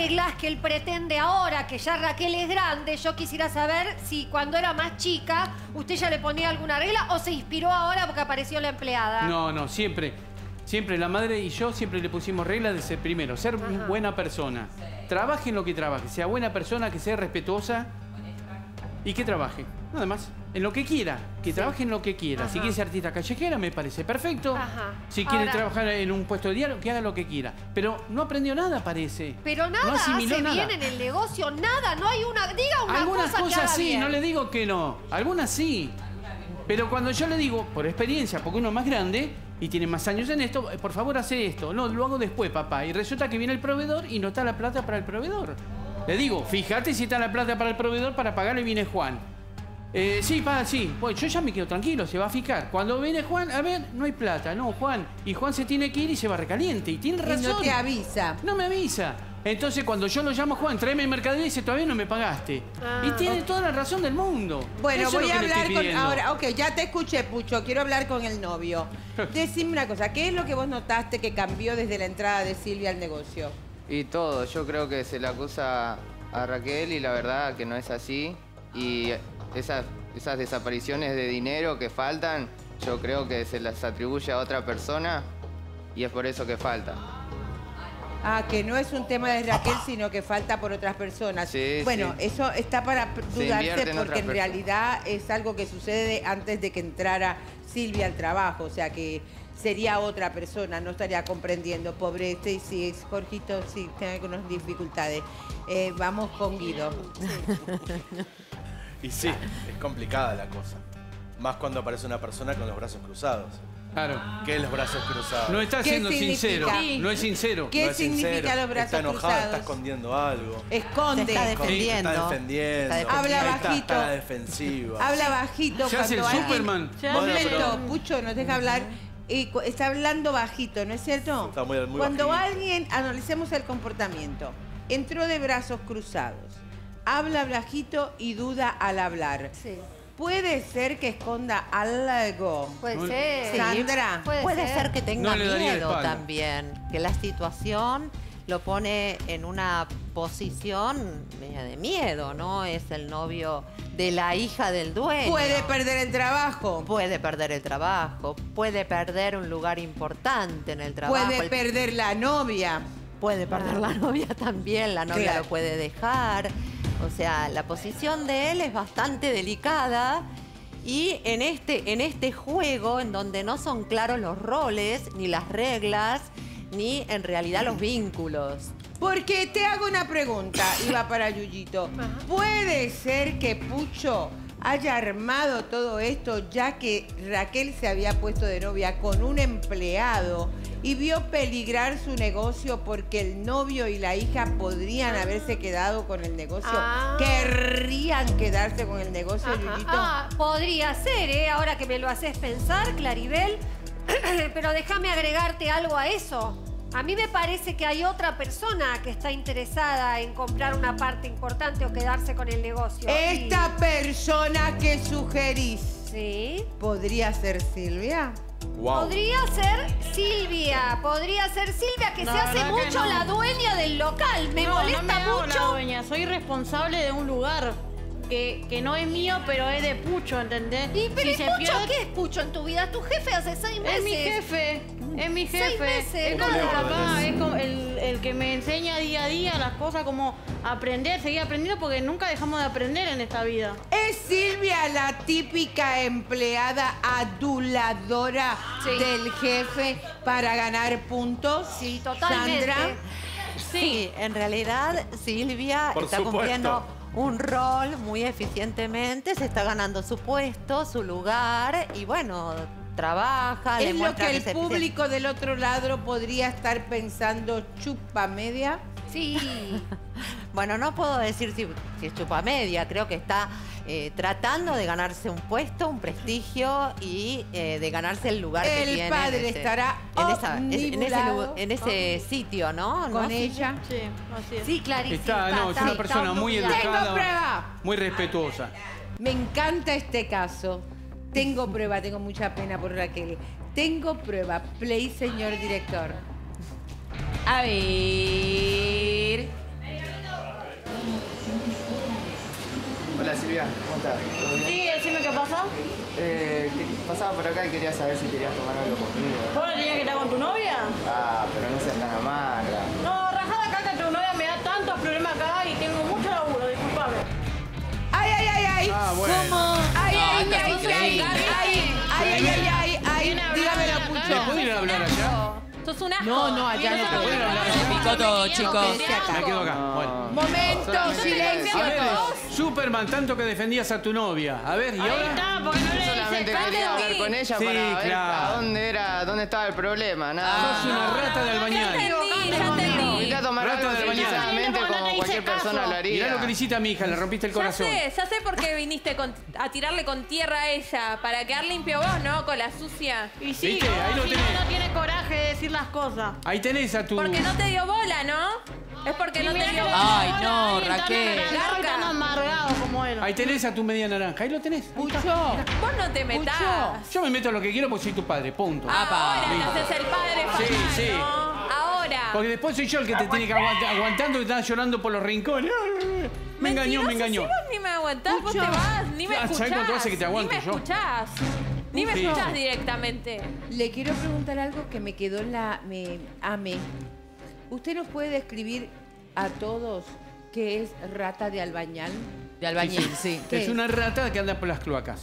reglas que él pretende ahora, que ya Raquel es grande. Yo quisiera saber si cuando era más chica usted ya le ponía alguna regla o se inspiró ahora porque apareció la empleada. No, no, siempre. Siempre la madre y yo siempre le pusimos reglas de ser primero, ser Ajá. buena persona. Trabaje en lo que trabaje, sea buena persona, que sea respetuosa y que trabaje. Nada más. En lo que quiera, que sí. trabaje en lo que quiera. Ajá. Si quiere ser artista callejera, me parece perfecto. Ajá. Si quiere Ahora, trabajar en un puesto de diario, que haga lo que quiera. Pero no aprendió nada, parece. Pero nada no asimiló hace nada. bien en el negocio, nada. No hay una... Diga una Algunas cosa cosas que haga sí, bien. no le digo que no. Algunas sí. Pero cuando yo le digo, por experiencia, porque uno es más grande y tiene más años en esto, por favor, hace esto. No, lo hago después, papá. Y resulta que viene el proveedor y no está la plata para el proveedor. Le digo, fíjate si está la plata para el proveedor para pagarle, viene Juan. Eh, sí, pa, sí. Pues yo ya me quedo tranquilo, se va a fijar. Cuando viene Juan, a ver, no hay plata. No, Juan. Y Juan se tiene que ir y se va recaliente. Y tiene razón. Y no te avisa. No me avisa. Entonces, cuando yo lo llamo, Juan, tráeme el mercadería y dice, todavía no me pagaste. Ah. Y tiene toda la razón del mundo. Bueno, Eso voy es lo a que le hablar estoy con... pidiendo. Ahora, ok, ya te escuché, Pucho. Quiero hablar con el novio. Decime una cosa. ¿Qué es lo que vos notaste que cambió desde la entrada de Silvia al negocio? Y todo, yo creo que se le acusa a Raquel y la verdad que no es así. Y esas, esas desapariciones de dinero que faltan, yo creo que se las atribuye a otra persona y es por eso que falta. Ah, que no es un tema de Raquel, sino que falta por otras personas. Sí, bueno, sí. eso está para Se dudarse invierte en porque otra en persona. realidad es algo que sucede antes de que entrara Silvia al trabajo. O sea que sería otra persona, no estaría comprendiendo. Pobre este, sí, Jorgito, sí, tiene algunas dificultades. Eh, vamos con Guido. Y sí, es complicada la cosa. Más cuando aparece una persona con los brazos cruzados. Claro. ¿Qué es los brazos cruzados? No está ¿Qué siendo significa? sincero. Sí. No es sincero. ¿Qué No es significa sincero. los brazos Está enojada, cruzados? está escondiendo algo. Esconde. Se está defendiendo. Está defendiendo. Está Habla Ahí está, bajito. está la defensiva. Habla bajito. Se hace el cuando alguien- Superman. Se Un hace- Bueno, momento, pero- Pucho, nos deja hablar. Y cu- está hablando bajito, ¿no es cierto? Está muy- muy Cuando bajito. alguien, analicemos el comportamiento, entró de brazos cruzados, habla bajito y duda al hablar. Sí. Puede ser que esconda algo. Puede No- ser. Sí. Sandra, Puede, Puede ser. ser que tenga No le daría la miedo espalda. también, que la situación lo pone en una posición media de miedo, ¿no? Es el novio de la hija del dueño. Puede perder el trabajo. Puede perder el trabajo, puede perder un lugar importante en el trabajo. Puede el- perder la novia. puede perder la novia también, la novia Claro. lo puede dejar. O sea, la posición de él es bastante delicada y en este, en este juego en donde no son claros los roles, ni las reglas, ni en realidad los vínculos. Porque te hago una pregunta, y va para Yuyito. ¿Puede ser que Pucho haya armado todo esto ya que Raquel se había puesto de novia con un empleado y vio peligrar su negocio porque el novio y la hija podrían haberse quedado con el negocio? Ah. ¿Querrían quedarse con el negocio, Ajá. Yuyito? Ah, podría ser, ¿eh? Ahora que me lo haces pensar, Claribel. Pero déjame agregarte algo a eso. A mí me parece que hay otra persona que está interesada en comprar una parte importante o quedarse con el negocio. Esta persona que sugerís, Y- Sí. ¿podría ser Silvia? Wow. Podría ser Silvia, podría ser Silvia, que La se hace verdad que mucho no. la dueña del local. Me No, molesta no me hago la mucho. dueña, soy responsable de un lugar que, que no es mío, pero es de Pucho, ¿entendés? ¿Y pero Si ¿y se Pucho pierde- qué es Pucho en tu vida? Es tu jefe hace seis meses. Es mi jefe, es mi Seis jefe. meses, es nada. como papá, es como el, el que me enseña día a día las cosas, como aprender, seguir aprendiendo, porque nunca dejamos de aprender en esta vida. ¿Es Silvia la típica empleada aduladora Sí. del jefe para ganar puntos? Sí, totalmente. Sandra, Sí, en realidad Silvia Por está supuesto. cumpliendo un rol muy eficientemente, se está ganando su puesto, su lugar y bueno, trabaja, le ¿es lo muestra que que el es eficiente. público del otro lado podría estar pensando chupa media? Sí. Bueno, no puedo decir si, si es chupa media, creo que está eh, tratando de ganarse un puesto, un prestigio y eh, de ganarse el lugar que El tiene. en padre ese- estará en, esa- en ese, omnibulado lu- en ese sitio, ¿no? ¿No? Con ella. Sí, así es. Sí, clarísimo. Está, no, es una persona muy obnubilada. Tengo educada, prueba. muy respetuosa. Me encanta este caso. Tengo prueba, tengo mucha pena por Raquel. Tengo prueba. Play, señor director. A ver. amiga, ¿cómo estás? ¿Todo bien? Sí, decime qué pasó. Eh, que- pasaba por acá y quería saber si querías tomar algo conmigo. ¿Vos no tenías que estar con tu novia? Ah, pero no seas tan amarga. No, rajada acá que tu novia me da tantos problemas acá y tengo mucho laburo, disculpame. ¡Ay, ay, ay, ay! Ah, bueno. ¡Ay, ay, No, ay, está ay! increíble. ¡Ay, ay, ay, ay, ay! ay! Dígamelo, ¿Se Pucho. puede ir a hablar allá? Sos un asco. No, no, allá no Sos te un pueden asco. hablar. Se picó todo, chicos. Quédese acá. Me quedo acá. Bueno. Momento, Solamente silencio A ver, todos. Superman, tanto que defendías a tu novia. A ver, ¿y Ahí ahora? está, porque no le Solamente dice quería hablar con ella Sí, para ver claro. a dónde era, dónde estaba el problema, nada. Sos una rata de Ya albañal. entendí, ya entendí. Invité a tomar Rata algo de bañar. civilizadamente Porque no como te cualquier hice caso. persona lo haría. Mirá lo que le hiciste a mi hija, le rompiste el Ya corazón. sé, ya sé por qué viniste con- a tirarle con tierra a ella. Para quedar limpio vos, ¿no? Con la sucia. Y sí, ¿Viste? como Ahí lo si tenés. no, no tiene coraje de decir las cosas. Ahí tenés a tu... Porque no te dio bola, ¿no? Es porque no te dio bola. Ay, no, Raquel. Garca. Tan amargado como él. Ahí tenés a tu media naranja. Ahí lo tenés. Pucho. Vos no te metás. Yo me meto a lo que quiero porque soy tu padre, punto. Ahora te Listo. haces el padre Sí, fatal, sí. ¿no? Ahora. Porque después soy yo el que te tiene que aguantar, aguantando y estás llorando por los rincones. Me engañó, me Mentiroso, engañó. Si vos ni me aguantás, vos te Pucho. vas, ni me Ah, ¿sabés escuchás. cuánto hace que te aguanto ni me yo? escuchás. Ni me Sí. escuchás directamente. Le quiero preguntar algo que me quedó en la... Me amé. ¿Usted nos puede describir a todos qué es rata de albañal? De albañil, sí. ¿Qué Es es? una rata que anda por las cloacas.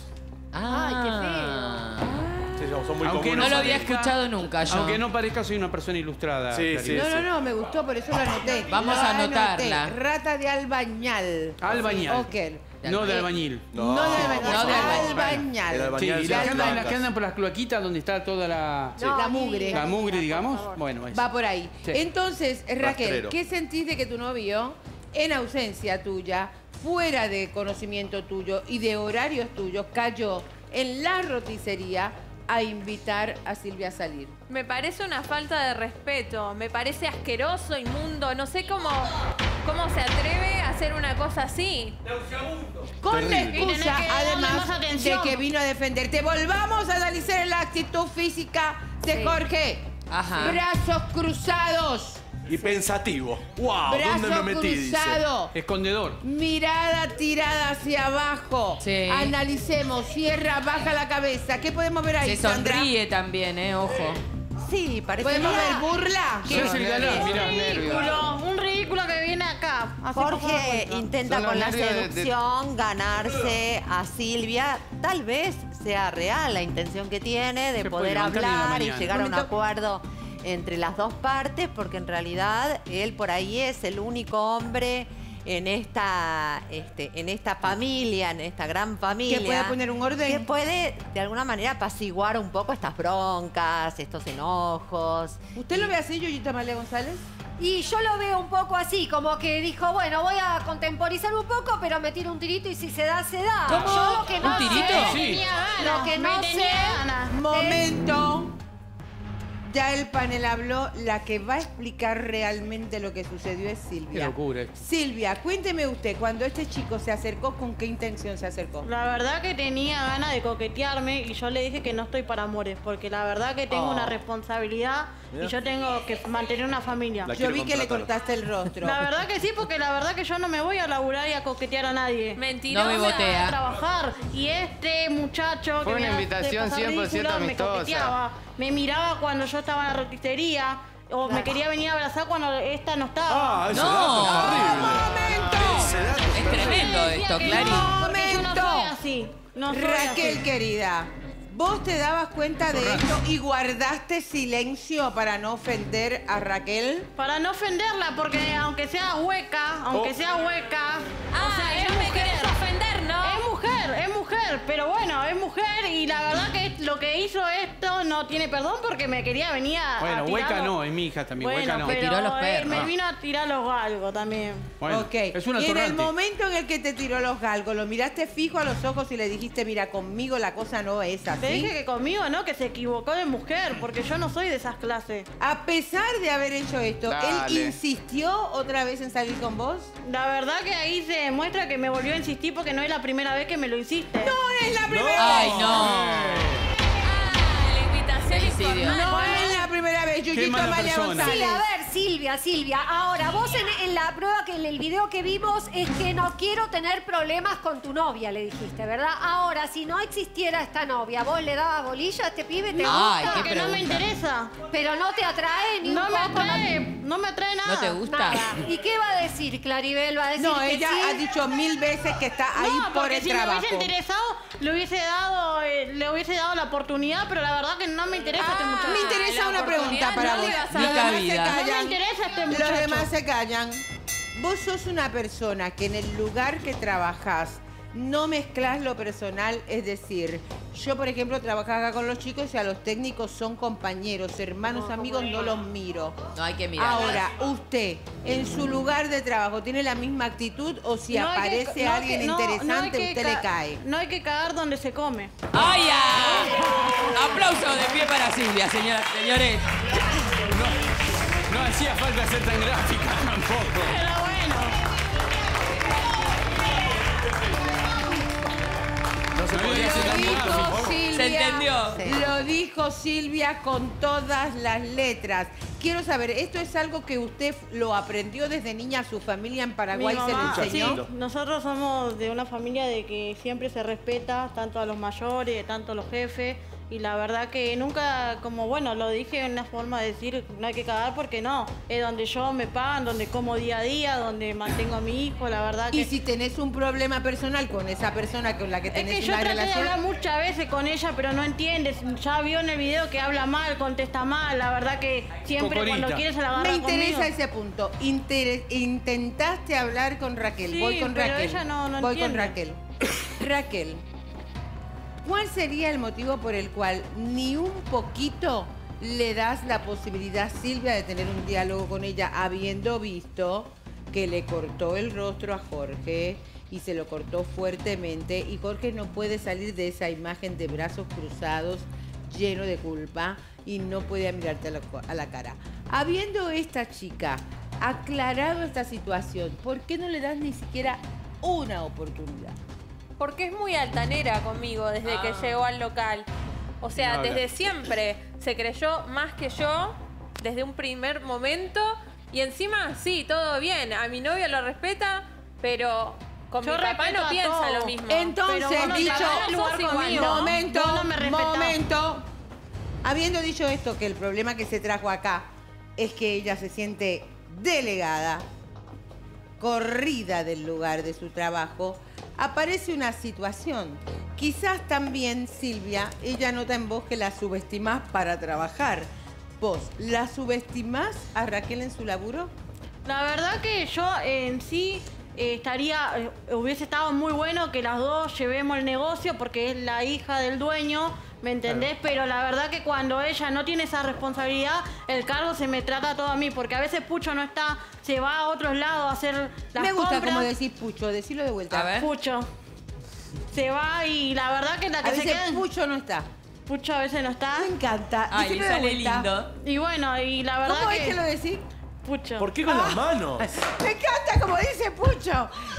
Ah. Sí, son muy Aunque comunes. No lo no había parezca- escuchado nunca yo. Aunque no parezca, soy una persona ilustrada. Sí, Clarita. sí, No, no, no, me gustó, por eso lo anoté. Vamos Lo a anoté. anotarla. Rata de albañal. Albañal. Ok. No de albañil. No, de albañal. No de albañil. albañal. El Sí, albañal y de las que, andan, las las que andan por las cloaquitas donde está toda la, La mugre. la mugre, digamos. Bueno, eso. Va por ahí. Sí. Entonces, Raquel, Rastrero. ¿qué sentís de que tu novio, en ausencia tuya, fuera de conocimiento tuyo y de horarios tuyos, cayó en la roticería a invitar a Silvia a salir? Me parece una falta de respeto. Me parece asqueroso, inmundo. No sé cómo, cómo se atreve a hacer una cosa así. Con la Terrible. excusa, Y tenés que darle además, más de atención. que vino a defenderte. Volvamos a analizar la actitud física de Sí. Jorge. Ajá. Brazos cruzados. Y pensativo. ¡Wow! ¿Dónde me Brazo metí? Dice. cruzado. Escondedor. Mirada tirada hacia abajo. Sí. Analicemos, cierra, baja la cabeza. ¿Qué podemos ver ahí, Se Sandra? sonríe también, eh, ojo. Sí, parece ¿Podemos ver burla? Se hace el galán, nervios, mirá. son nervios. Ridículo, un ridículo que viene acá. Hace poco me Jorge encuentro. intenta Son los con la nervios de- de- seducción ganarse a Silvia. Tal vez sea real la intención que tiene de Se puede poder levantar en la hablar y mañana. llegar a un Momento. acuerdo entre las dos partes, porque en realidad él por ahí es el único hombre en esta, este, en esta familia, en esta gran familia. Que pueda poner un orden. Que puede, de alguna manera, apaciguar un poco estas broncas, estos enojos. ¿Usted lo ve así, Yoyita Amalia González? Y yo lo veo un poco así, como que dijo, bueno, voy a contemporizar un poco, pero me tiro un tirito y si se da, se da. ¿Cómo? Yo lo que no ¿Un tirito? sé, Sí. Tenía ganas, lo que me no tenía sé, ganas. Momento. Ya el panel habló. La que va a explicar realmente lo que sucedió es Qué Silvia. locura. Silvia, cuénteme usted, cuando este chico se acercó, ¿con qué intención se acercó? La verdad que tenía ganas de coquetearme y yo le dije que no estoy para amores, porque la verdad que tengo Oh. una responsabilidad Mirá. y yo tengo que mantener una familia. La Yo quiero vi que le contratar. cortaste el rostro. La verdad que sí, porque la verdad que yo no me voy a laburar y a coquetear a nadie. Mentirosa. No me Voy botea. a trabajar y este muchacho Fue que una me hace invitación pasar cien por ciento ridículo, me amistosa. coqueteaba, me miraba cuando yo estaba en la roticería o me quería venir a abrazar cuando esta no estaba. Ah, ese No. dato es terrible. Ese dato es Es terrible. tremendo Decía esto, que Clary. no, porque yo no Momento. soy así. No soy Raquel, así. querida, ¿vos te dabas cuenta de esto y guardaste silencio para no ofender a Raquel? Para no ofenderla, porque aunque sea hueca, aunque Oh. sea hueca, Ah, o sea, es ya me mujer. querés ofender, ¿no? Es mujer, es mujer, pero bueno, es mujer y la verdad que lo que hizo esto no tiene perdón porque me quería venir a. a Bueno, tirar hueca los- no, es mi hija también. Bueno, Hueca no. pero Me tiró los él perros. me vino a tirar los galgos también. Bueno, Ok. es una y en el atorrante. momento en el que te tiró los galgos, lo miraste fijo a los ojos y le dijiste, mira, conmigo la cosa no es Te así. dije que conmigo, ¿no? Que se equivocó de mujer, porque yo no soy de esas clases. A pesar de haber hecho esto, ¿él Dale. insistió otra vez en salir con vos? La verdad que ahí se demuestra que me volvió a insistir porque no es la primera vez que me lo hiciste. No es la primera Ay, vez. no. Ah, la invitación Felicidio. informal. No es la primera vez, Yuyito mala Amalia persona. González. Sí, a ver, Silvia, Silvia. Ahora, vos en, en la prueba, que en el video que vimos, es que no quiero tener problemas con tu novia, le dijiste, ¿verdad? Ahora, si no existiera esta novia, ¿vos le dabas bolilla a este pibe? ¿Te Ay, gusta? qué Que no me interesa. Pero no te atrae ni No un me poco. atrae, no me atrae nada. ¿No te gusta? Nada. ¿Y qué va a decir, Claribel? ¿Va a decir No, que ella sí? ha dicho mil veces que está ahí No, por porque el si trabajo. me hubiese interesado, le hubiese dado, eh, le hubiese dado la oportunidad, pero la verdad que no me interesa este Ah, muchacho. Me interesa la una pregunta oportunidad para no vos. le vas a Los dar. demás se Vida. No me callan. interesa este Los muchacho. demás se callan. Vos sos una persona que en el lugar que trabajás no mezclás lo personal, es decir, yo por ejemplo trabajaba acá con los chicos y a los técnicos son compañeros, hermanos, amigos, no los miro. No hay que mirar. Ahora, usted, en su lugar de trabajo, ¿tiene la misma actitud o si No hay que- aparece no alguien que- no- no hay interesante, que usted ca- le cae? No hay que cagar donde se come. ¡Ay, ya! Aplauso de pie para Silvia, señoras y señores. No hacía falta ser tan gráfica tampoco. Pero bueno. No se No podría había hacer sido tan tan gráfico. Dijo Silvia, Se entendió. Lo dijo Silvia con todas las letras. Quiero saber, ¿esto es algo que usted lo aprendió desde niña, su familia en Paraguay Mi se mamá, lo sí, enseñó? nosotros somos de una familia de que siempre se respeta tanto a los mayores, tanto a los jefes. Y la verdad que nunca, como bueno, lo dije en una forma de decir, no hay que cagar porque no. Es donde yo me pagan, donde como día a día, donde mantengo a mi hijo, la verdad que... Y si tenés un problema personal con esa persona con la que Es tenés que yo una traté de relación... hablar muchas veces con ella, pero no entiende. Ya vio en el video que habla mal, contesta mal. La verdad que siempre Cocorita. cuando quiere se la agarra Me interesa conmigo. ese punto. Inter- intentaste hablar con Raquel. Sí, Voy con pero Raquel. ella no- no Voy con entiende. Raquel. Raquel, ¿cuál sería el motivo por el cual ni un poquito le das la posibilidad, Silvia, de tener un diálogo con ella, habiendo visto que le cortó el rostro a Jorge y se lo cortó fuertemente y Jorge no puede salir de esa imagen de brazos cruzados lleno de culpa y no puede mirarte a la, a la cara? Habiendo esta chica aclarado esta situación, ¿por qué no le das ni siquiera una oportunidad? Porque es muy altanera conmigo desde que llegó al local. O sea, No habla. desde siempre se creyó más que yo, desde un primer momento. Y encima, sí, todo bien. A mi novio lo respeta, pero con Yo mi papá respeto no a piensa todos. lo mismo. Entonces, Pero vos no dicho, te hagas el lugar sos conmigo. igual, momento, Vos no me respetás. momento. Habiendo dicho esto, que el problema que se trajo acá es que ella se siente delegada, corrida del lugar de su trabajo, aparece una situación. Quizás también, Silvia, ella nota en vos que la subestimás para trabajar. ¿Vos la subestimás a Raquel en su laburo? La verdad que yo en sí eh, estaría, eh, hubiese estado muy bueno que las dos llevemos el negocio porque es la hija del dueño, ¿me entendés? Pero la verdad que cuando ella no tiene esa responsabilidad, el cargo se me trata todo a mí, porque a veces Pucho no está, se va a otros lados a hacer las Me gusta compras. como decís Pucho, decirlo de vuelta. A ver. Pucho. Se va y la verdad que la que A se veces queda... Pucho no está. Pucho a veces no está. Me encanta. Ay, le Decilo de sale vuelta. lindo. Y bueno, y la verdad ¿Cómo que... es que lo decís? Pucho. ¿Por qué con las manos? Me encanta como dice Pucho.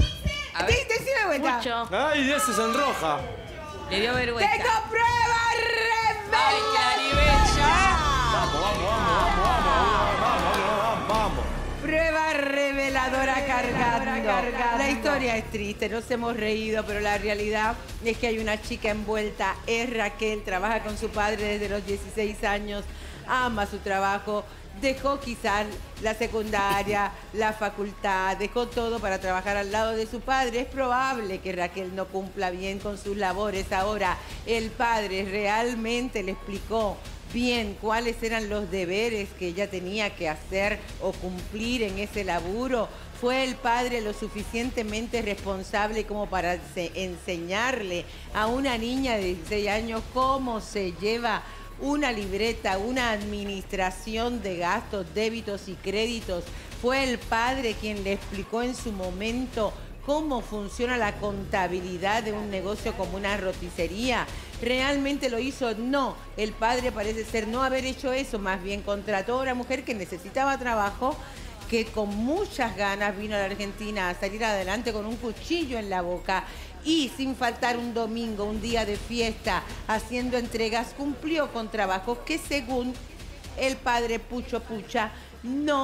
A ver. Di- Decilo de vuelta. Pucho. Ay, ese se enroja. Le dio vergüenza. ¡Tengo prueba ¡Ay, Claribel, ya! Vamos, vamos, vamos, vamos, vamos, vamos, vamos, vamos. Prueba reveladora cargando. La historia es triste, nos hemos reído, pero la realidad es que hay una chica envuelta. Es Raquel, trabaja con su padre desde los dieciséis años, ama su trabajo. Dejó quizás la secundaria, la facultad, dejó todo para trabajar al lado de su padre. Es probable que Raquel no cumpla bien con sus labores. Ahora, el padre realmente le explicó bien cuáles eran los deberes que ella tenía que hacer o cumplir en ese laburo. ¿Fue el padre lo suficientemente responsable como para se- enseñarle a una niña de dieciséis años cómo se lleva una libreta, una administración de gastos, débitos y créditos? ¿Fue el padre quien le explicó en su momento cómo funciona la contabilidad de un negocio como una roticería? ¿Realmente lo hizo? No. El padre parece ser no haber hecho eso, más bien contrató a una mujer que necesitaba trabajo, que con muchas ganas vino a la Argentina a salir adelante con un cuchillo en la boca y sin faltar un domingo, un día de fiesta, haciendo entregas, cumplió con trabajos que según el padre Pucho Pucha no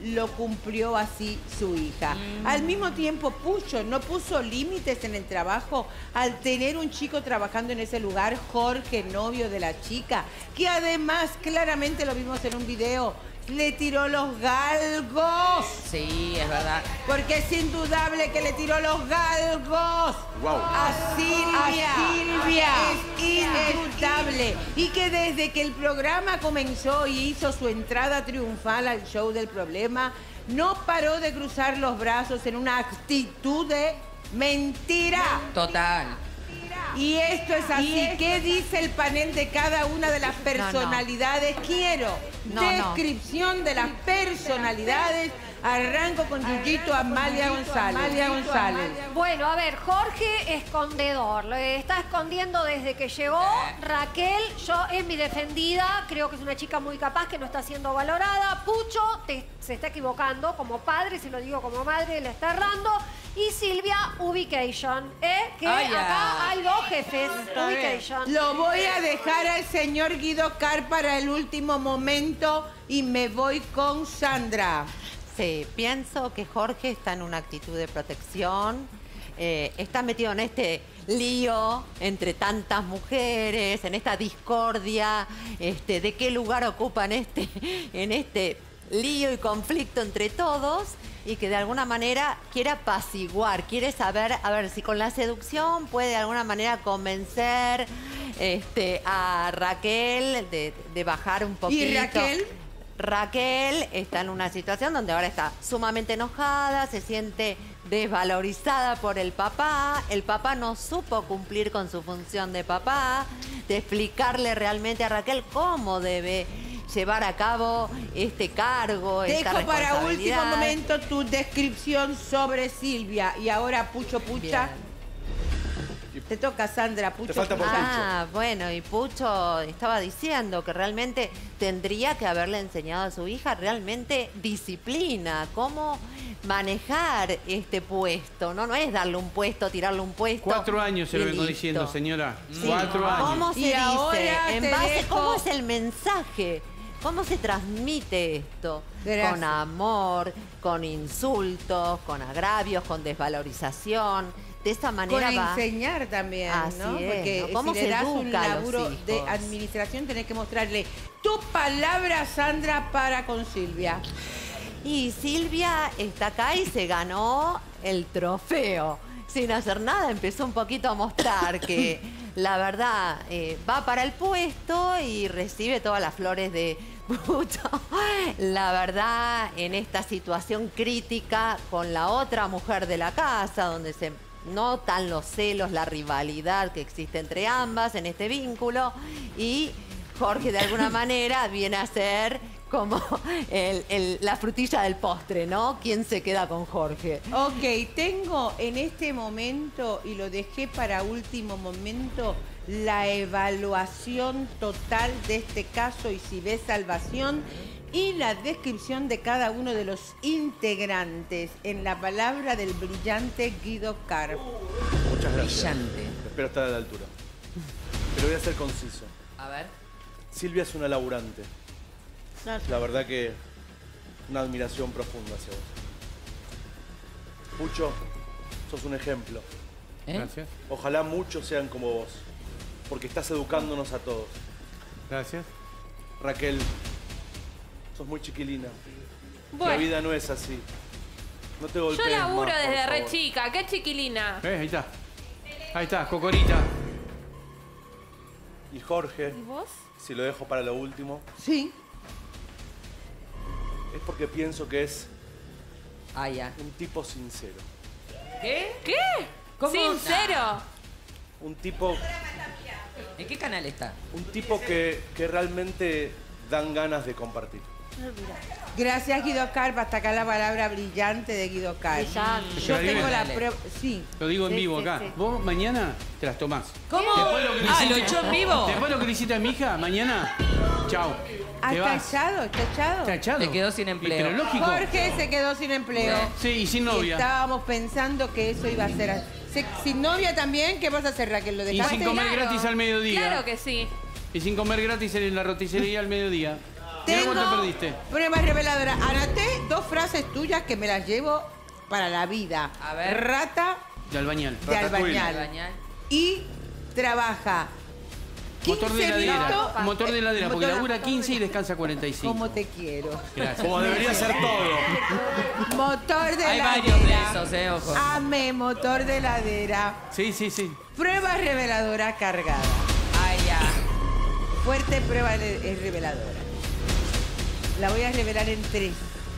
lo cumplió así su hija. Mm. Al mismo tiempo, Pucho no puso límites en el trabajo al tener un chico trabajando en ese lugar, Jorge, novio de la chica, que además claramente lo vimos en un video, le tiró los galgos. Sí, es verdad. Porque es indudable que le tiró los galgos wow. a Silvia. A Silvia. Es indudable. Y que desde que el programa comenzó y hizo su entrada triunfal al show del problema, no paró de cruzar los brazos en una actitud de mentira. Total. Y esto es así. Esto ¿Qué es... dice el panel de cada una de las personalidades? No, no. Quiero no, descripción no. de las personalidades. Arranco con Yuyito Amalia González. Amalia González. Bueno, a ver, Jorge escondedor. Lo está escondiendo desde que llegó. Raquel, yo es mi defendida. Creo que es una chica muy capaz que no está siendo valorada. Pucho te, se está equivocando como padre, se lo digo como madre, le está errando. Y Silvia, Ubication. ¿eh? Que oh, yeah. acá hay dos jefes. Ubication. Lo voy a dejar al señor Guido Car para el último momento y me voy con Sandra. Sí, pienso que Jorge está en una actitud de protección, eh, está metido en este lío entre tantas mujeres, en esta discordia, este, de qué lugar ocupa en este, en este lío y conflicto entre todos, y que de alguna manera quiere apaciguar, quiere saber, a ver, si con la seducción puede de alguna manera convencer este, a Raquel de, de bajar un poquito. ¿Y Raquel? Raquel está en una situación donde ahora está sumamente enojada, se siente desvalorizada por el papá. El papá no supo cumplir con su función de papá, de explicarle realmente a Raquel cómo debe llevar a cabo este cargo, Dejo esta responsabilidad. Para último momento tu descripción sobre Silvia. Y ahora, Pucho Pucha. Bien. Te toca, Sandra, Pucho. Te falta por ah, bueno, y Pucho estaba diciendo que realmente tendría que haberle enseñado a su hija realmente disciplina, cómo manejar este puesto, ¿no? No es darle un puesto, tirarle un puesto. Cuatro años se lo vengo diciendo, señora. Sí. Cuatro años. ¿Cómo se y dice? Ahora en base, dejo... ¿Cómo es el mensaje? ¿Cómo se transmite esto? Gracias. Con amor, con insultos, con agravios, con desvalorización. De esa manera con va... enseñar también, Así ¿no? Es, porque ¿no? ¿Cómo si se le das educa un laburo a los de hijos? administración, tenés que mostrarle tu palabra, Sandra, para con Silvia. Y Silvia está acá y se ganó el trofeo. Sin hacer nada, empezó un poquito a mostrar que la verdad eh, va para el puesto y recibe todas las flores de Pucho. La verdad, en esta situación crítica con la otra mujer de la casa, donde se notan los celos, la rivalidad que existe entre ambas en este vínculo, y Jorge de alguna manera viene a ser como el, el, la frutilla del postre, ¿no? ¿Quién se queda con Jorge? Ok, tengo en este momento, y lo dejé para último momento, la evaluación total de este caso y si ve salvación y la descripción de cada uno de los integrantes en la palabra del brillante Guido Car. Muchas gracias. Brillante. Espero estar a la altura. Pero voy a ser conciso. A ver. Silvia es una laburante. Gracias. La verdad que una admiración profunda hacia vos. Pucho, sos un ejemplo. ¿Eh? Gracias. Ojalá muchos sean como vos, porque estás educándonos a todos. Gracias. Raquel, sos muy chiquilina. Bueno. La vida no es así. No te golpees Yo laburo más, desde por re favor. chica, qué chiquilina. ¿Ves? Ahí está. Ahí está, Cocorita. Y Jorge, ¿Y vos? si lo dejo para lo último, Sí. es porque pienso que es Ah, ya. un tipo sincero. ¿Qué? ¿Qué? ¿Cómo? ¿Sincero? Un tipo, ¿En qué canal está? un tipo que, que realmente dan ganas de compartir. Gracias, Guido Car. Hasta acá la palabra brillante de Guido Car. Brillante. Yo Dale, tengo la dale. prueba. Sí. Lo digo en Sí, vivo sí, acá. sí. Vos mañana te las tomás. ¿Cómo? Después lo que le Ah, hiciste- ¿lo echó en vivo? Después lo que le hiciste a mi hija, mañana, chao. Ah, Te está vas. echado, está echado. Está echado. Te quedó sin empleo. Y- Pero lógico. Jorge se quedó sin empleo. Sí, y sin Y novia. estábamos pensando que eso iba a ser así. Se- ¿Sin novia también? ¿Qué vas a hacer, Raquel? ¿Lo Y dejaste? sin comer Claro. gratis al mediodía. Claro que sí. Y sin comer gratis en la roticería al mediodía. Mira cuánto Tengo perdiste. pruebas reveladoras. Anoté dos frases tuyas que me las llevo para la vida. A ver. Rata De albañal. de Ratatouille. albañal. Albañal. Y trabaja Motor de quince heladera. minutos. Motor de heladera, porque Motor- labura quince y descansa cuarenta y cinco. Como te quiero. Gracias. Como debería ser todo. Motor de Hay heladera. varios de esos, eh, ojo. Ame, motor de heladera. Sí, sí, sí. Prueba reveladora cargada. Ay, ya. Fuerte prueba re- es reveladora. La voy a revelar en tres.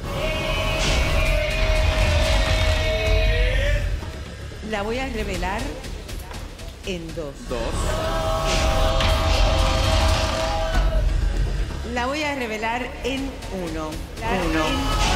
La voy a revelar en dos. Dos. La voy a revelar en uno. Uno.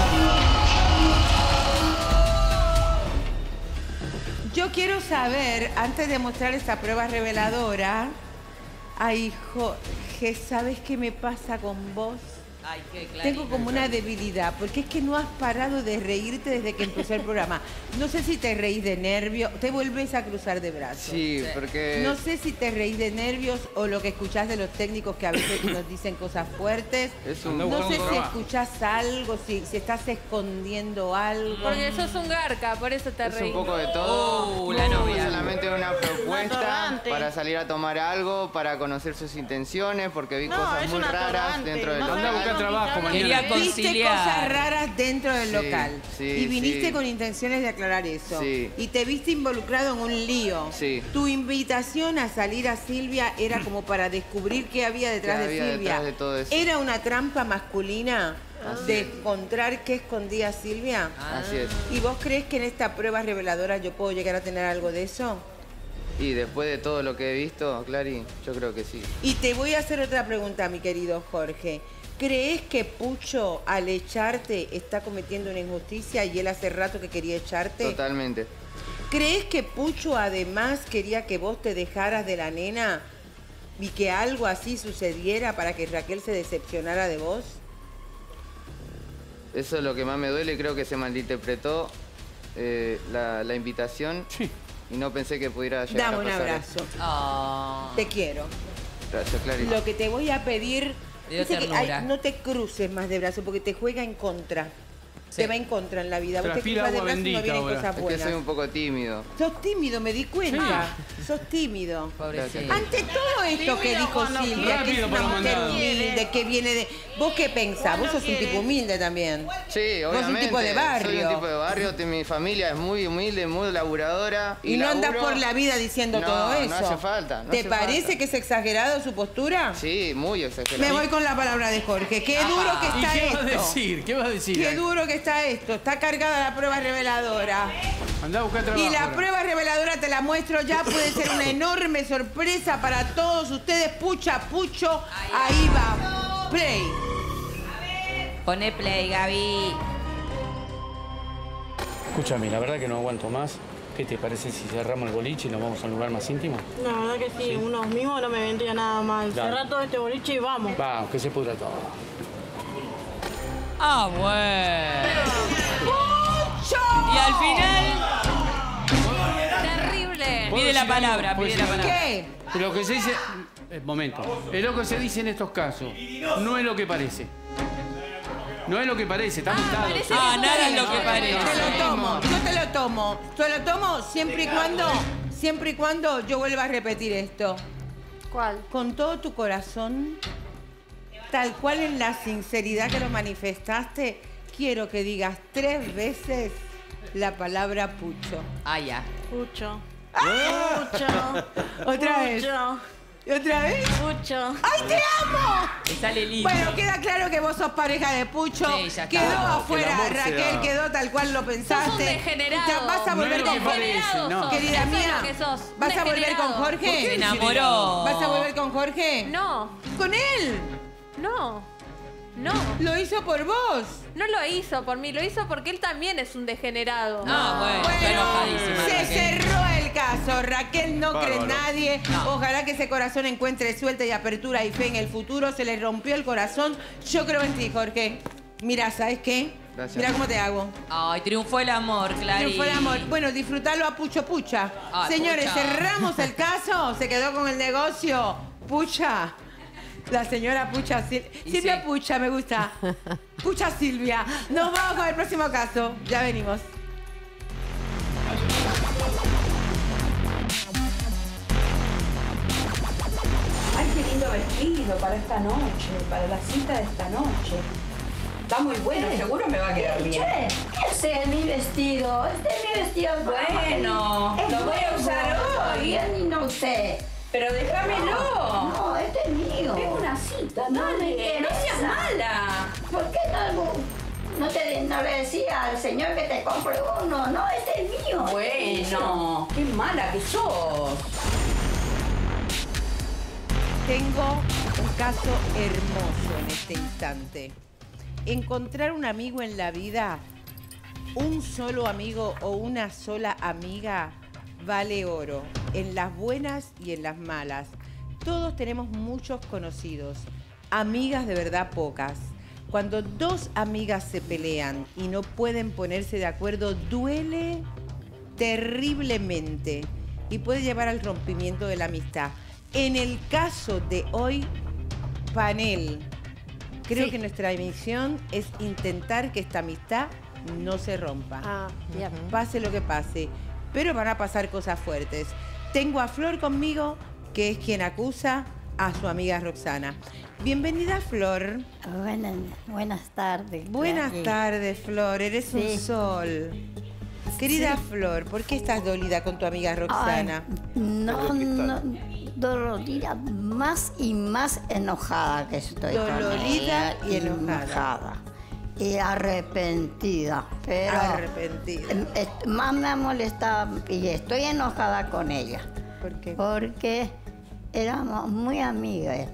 Yo quiero saber, antes de mostrar esta prueba reveladora, ay, Jorge, ¿sabes qué me pasa con vos? Ay, qué claro. Tengo como una debilidad, porque es que no has parado de reírte desde que empezó el programa. No sé si te reís de nervios, te vuelves a cruzar de brazos. Sí, porque... No sé si te reís de nervios o lo que escuchás de los técnicos que a veces nos dicen cosas fuertes. Es un No sé si trabajo. escuchás algo, si, si estás escondiendo algo. Porque sos un garca, por eso te Es un reí. poco de todo. Oh, la novia. Solamente una propuesta atorrante. para salir a tomar algo, para conocer sus intenciones, porque vi No, cosas es muy un raras atorrante. dentro del No Anda a local. buscar trabajo mañana. Quería Viste conciliar. cosas raras dentro del Sí, local. sí, y viniste sí. con intenciones de aclarar eso. Sí. Y te viste involucrado en un lío. Sí. Tu invitación a salir a Silvia era como para descubrir qué había detrás ¿Qué de había Silvia. detrás de todo eso? Era una trampa masculina Así de es. encontrar qué escondía Silvia. Así es. ¿Y vos crees que en esta prueba reveladora yo puedo llegar a tener algo de eso? Y después de todo lo que he visto, Clary, yo creo que sí. Y te voy a hacer otra pregunta, mi querido Jorge. ¿Crees que Pucho, al echarte, está cometiendo una injusticia y él hace rato que quería echarte? Totalmente. ¿Crees que Pucho además quería que vos te dejaras de la nena y que algo así sucediera para que Raquel se decepcionara de vos? Eso es lo que más me duele. Creo que se malinterpretó eh, la, la invitación Sí. y no pensé que pudiera llegar Dame a un pasar. abrazo. Oh. Te quiero. Gracias, Clary. Lo que te voy a pedir Me dio dice que ternura. ay, no te cruces más de brazo porque te juega en contra. Sí. Te va en contra en la vida. Vos te Transpira cruzas de agua brazo y no bendita vienen ahora. cosas Es que buenas. soy un poco tímido. Sos tímido, me di cuenta. Sos tímido. Pobrecito. Ante todo esto que Tímido dijo cuando Silvia, que es Rápido una para mujer mandar. humilde, que viene de... ¿Vos qué pensás? Vos Cuando sos un quiere. tipo humilde también. Sí, Vos sos un obviamente. tipo de barrio. Soy un tipo de barrio. te- Mi familia es muy humilde, muy laburadora. Y, Y, no andas laburo- por la vida diciendo No, todo no eso. hace falta, no ¿Te hace parece falta. que es exagerado su postura? Sí, muy exagerado. Me voy con la palabra de Jorge. Qué duro que ¿Y está qué esto. vas a decir? ¿Qué vas a decir? Qué duro que está esto. Está cargada la prueba reveladora. Andá a buscar trabajo. Y la ahora. prueba reveladora te la muestro ya. Puede ser una enorme sorpresa para todos ustedes. Pucha, Pucho. Ahí va. Play. Pone play, Gaby. Escúchame, la verdad que no aguanto más. ¿Qué te parece si cerramos el boliche y nos vamos a un lugar más íntimo? La verdad que sí, unos mimos no me vendría nada mal. Dale. Cerrar todo este boliche y vamos. Va, que se pudra todo. Ah, bueno. ¡Pucho! Y al final, Terrible. ¿Puedo pide la decir algo? palabra, ¿Puedo pide la decir algo? palabra. ¿Qué? Lo que se dice... Eh, momento. Es lo que se dice en estos casos. No es lo que parece. No es lo que parece, está montado. parece Ah, que nada es no, lo que no, parece. Te lo tomo, yo te lo tomo. Te lo tomo siempre y cuando, siempre y cuando yo vuelva a repetir esto. ¿Cuál? Con todo tu corazón, tal cual en la sinceridad que lo manifestaste, quiero que digas tres veces la palabra Pucho. Ah, ya. Pucho. ¡Ah! Pucho. Otra vez. Pucho. ¿Y otra vez? Pucho. ¡Ay, te amo! Me sale lindo. Bueno, queda claro que vos sos pareja de Pucho. Sí, ya está. Quedó Que el afuera, amor Raquel, sea- quedó tal cual lo pensaste. Sos un degenerado. Te vas a No volver es lo con que Jorge. parece, no. Querida Eso es mía, lo que sos, un ¿vas a volver con degenerado. Jorge? Se enamoró. ¿Vas a volver con Jorge? No, ¿Con él? no, no. Lo hizo por vos. No lo hizo por mí, lo hizo porque él también es un degenerado. Ah, bueno, está enojadísima. se Raquel. cerró el caso. Raquel no cree en Bárbaro. nadie. No. Ojalá que ese corazón encuentre suelta y apertura y fe en el futuro. Se le rompió el corazón. Yo creo en ti, Jorge. Mira, ¿sabes qué? Gracias. Mira cómo te hago. Ay, triunfó el amor, Clary. Triunfó el amor. Bueno, disfrutalo a Pucho Pucha. Ay, Señores, Pucha. cerramos el caso. Se quedó con el negocio. Pucha. La señora Pucha Silvia. Silvia sí. Pucha, me gusta. Pucha Silvia. Nos vamos con el próximo caso. Ya venimos. Ay, qué lindo vestido para esta noche, para la cita de esta noche. Está muy bueno, seguro me va a quedar bien. Che, ese es mi vestido, este es mi vestido. Bueno, Es lo voy a nuevo, usar hoy. todavía ni no usé. Pero déjamelo. No, este es mío. Tengo una cita, No dale, me no interesa. seas mala. ¿Por qué no, no, te, no le decía al señor que te compre uno? No, este es mío. Bueno, qué mala que sos. Tengo un caso hermoso en este instante. Encontrar un amigo en la vida, un solo amigo o una sola amiga, vale oro, en las buenas y en las malas. Todos tenemos muchos conocidos, amigas de verdad pocas. Cuando dos amigas se pelean y no pueden ponerse de acuerdo, duele terriblemente y puede llevar al rompimiento de la amistad. En el caso de hoy, panel, creo Sí. que nuestra misión es intentar que esta amistad no se rompa. Ah, bien. Pase lo que pase, pero van a pasar cosas fuertes. Tengo a Flor conmigo, que es quien acusa a su amiga Roxana. Bienvenida, Flor. Buenas, buenas tardes. Buenas Clary. tardes, Flor. Eres Sí. un sol. Querida Flor, ¿por qué estás dolida con tu amiga Roxana? Ay, no, no, dolorida, más y más enojada que estoy con Dolorida ella, y enojada. y arrepentida, pero Arrepentida. em, est- más me molestaba y estoy enojada con ella ¿Por qué? porque éramos muy amigas.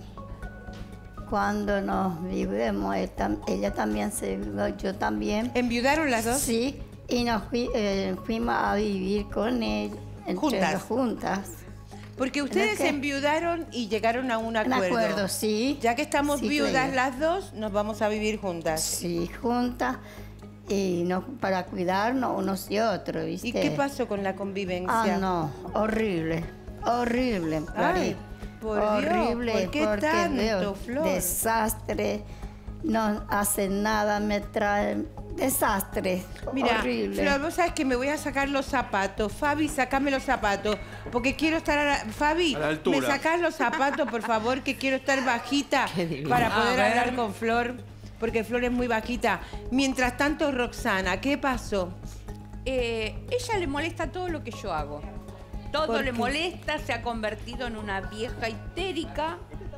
Cuando nos vivimos, él tam- ella también se vivió, yo también. ¿Enviudaron las dos? Sí, y nos fui- eh, fuimos a vivir con él entre Juntas. juntas. Porque ustedes qué? enviudaron y llegaron a un Un acuerdo. acuerdo, sí. Ya que estamos Sí, viudas Claudia. las dos, nos vamos a vivir juntas. Sí, juntas. Y no, para cuidarnos unos y otros, ¿viste? ¿Y qué pasó con la convivencia? Ah, no, horrible, horrible. Ay, Clarín. por Dios, horrible, ¿por qué porque tanto, veo Flor? desastre, no hacen nada, me traen desastre, Mira, horrible. Flor, vos sabés que me voy a sacar los zapatos. Fabi, sacame los zapatos. Porque quiero estar a la... Fabi, A la altura. ¿me sacás los zapatos, por favor? Que quiero estar bajita para poder A ver. hablar con Flor. Porque Flor es muy bajita. Mientras tanto, Roxana, ¿qué pasó? Eh, ella le molesta todo lo que yo hago. Todo ¿Por le qué? molesta, se ha convertido en una vieja histérica.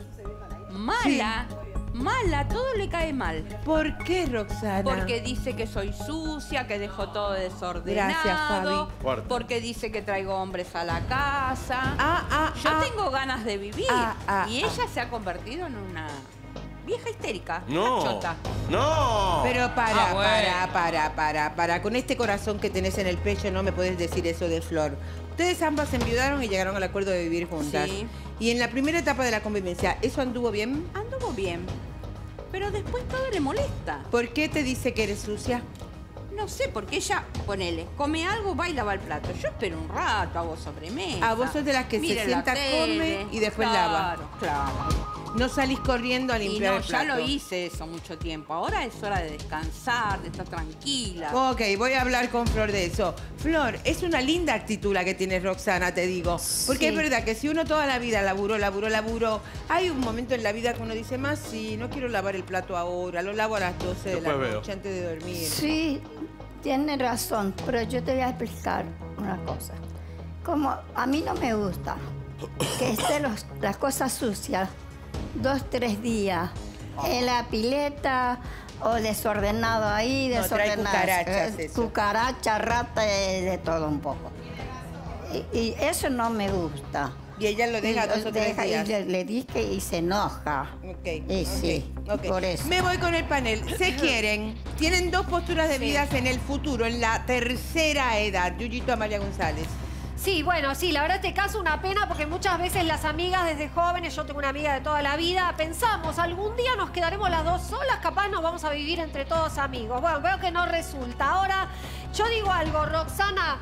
Mala, mala, todo le cae mal. ¿Por qué, Roxana? Porque dice que soy sucia, que dejo todo desordenado. Gracias, Fabi. Fuerte. Porque dice que traigo hombres a la casa. Ah, ah, Yo ah. tengo ganas de vivir. Ah, ah, y ah. ella se ha convertido en una vieja histérica. No. Una chota. No. Pero para, Ah, bueno. para, para, para, para. Con este corazón que tenés en el pecho no me podés decir eso de Flor. Ustedes ambas se enviudaron y llegaron al acuerdo de vivir juntas. Sí. Y en la primera etapa de la convivencia, ¿eso anduvo bien? Anduvo bien. Pero después todo le molesta. ¿Por qué te dice que eres sucia? No sé, porque ella, ponele, come algo, va y lava el plato. Yo espero un rato, hago sobremesa. Ah, vos sos de las que se miro la sienta, tele. come y después Claro, lava. Claro, No salís corriendo a Y limpiar no, el ya plato. lo hice eso mucho tiempo. Ahora es hora de descansar, de estar tranquila. Ok, voy a hablar con Flor de eso. Flor, es una linda actitud la que tiene Roxana, te digo. Porque Sí. es verdad que si uno toda la vida laburó, laburó, laburó, hay un momento en la vida que uno dice, más sí, no quiero lavar el plato ahora, lo lavo a las doce de la Después veo. noche antes de dormir. Sí, tiene razón, pero yo te voy a explicar una cosa. Como a mí no me gusta que estén los- las cosas sucias dos, tres días en la pileta o desordenado ahí, No, trae desordenado. cucarachas Eh, eso. Cucaracha, rata, de, de todo un poco. Y, y eso no me gusta. Y ella lo deja Y dos o tres deja- y días. le, le dije y se enoja. Ok. Y ok, sí, ok. por eso. Me voy con el panel. Se quieren. Tienen dos posturas de vidas en el futuro, en la tercera edad. Yuyito Amalia González. Sí, bueno, sí, la verdad este caso una pena porque muchas veces las amigas desde jóvenes, yo tengo una amiga de toda la vida, pensamos, algún día nos quedaremos las dos solas, capaz nos vamos a vivir entre todos amigos. Bueno, veo que no resulta. Ahora, yo digo algo, Roxana,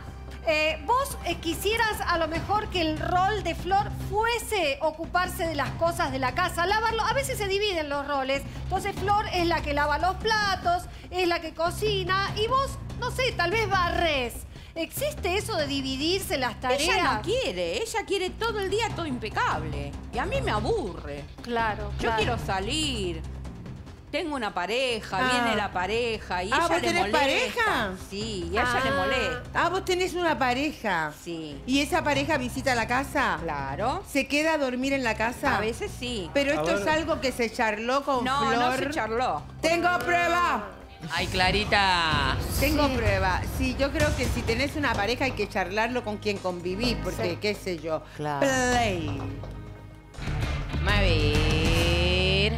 Eh, ¿Vos eh, quisieras a lo mejor que el rol de Flor fuese ocuparse de las cosas de la casa, lavarlo? A veces se dividen los roles. Entonces Flor es la que lava los platos, es la que cocina y vos, no sé, tal vez barres. ¿Existe eso de dividirse las tareas? Ella no quiere, ella quiere todo el día todo impecable. Y a mí me aburre. Claro, Yo claro. quiero salir. Tengo una pareja, Ah. viene la pareja y Ah, ella ¿vos le tenés molesta. pareja? Sí, y a ella Ah. le molesta. Ah, vos tenés una pareja. Sí. ¿Y esa pareja visita la casa? Claro. ¿Se queda a dormir en la casa? A veces sí. Pero A esto ver. es algo que se charló con No, Flor. no se charló. Tengo prueba. Ay, Clarita. Tengo Sí. prueba. Sí, yo creo que si tenés una pareja hay que charlarlo con quien convivís, porque Sí. qué sé yo. Claro. Play. A ver.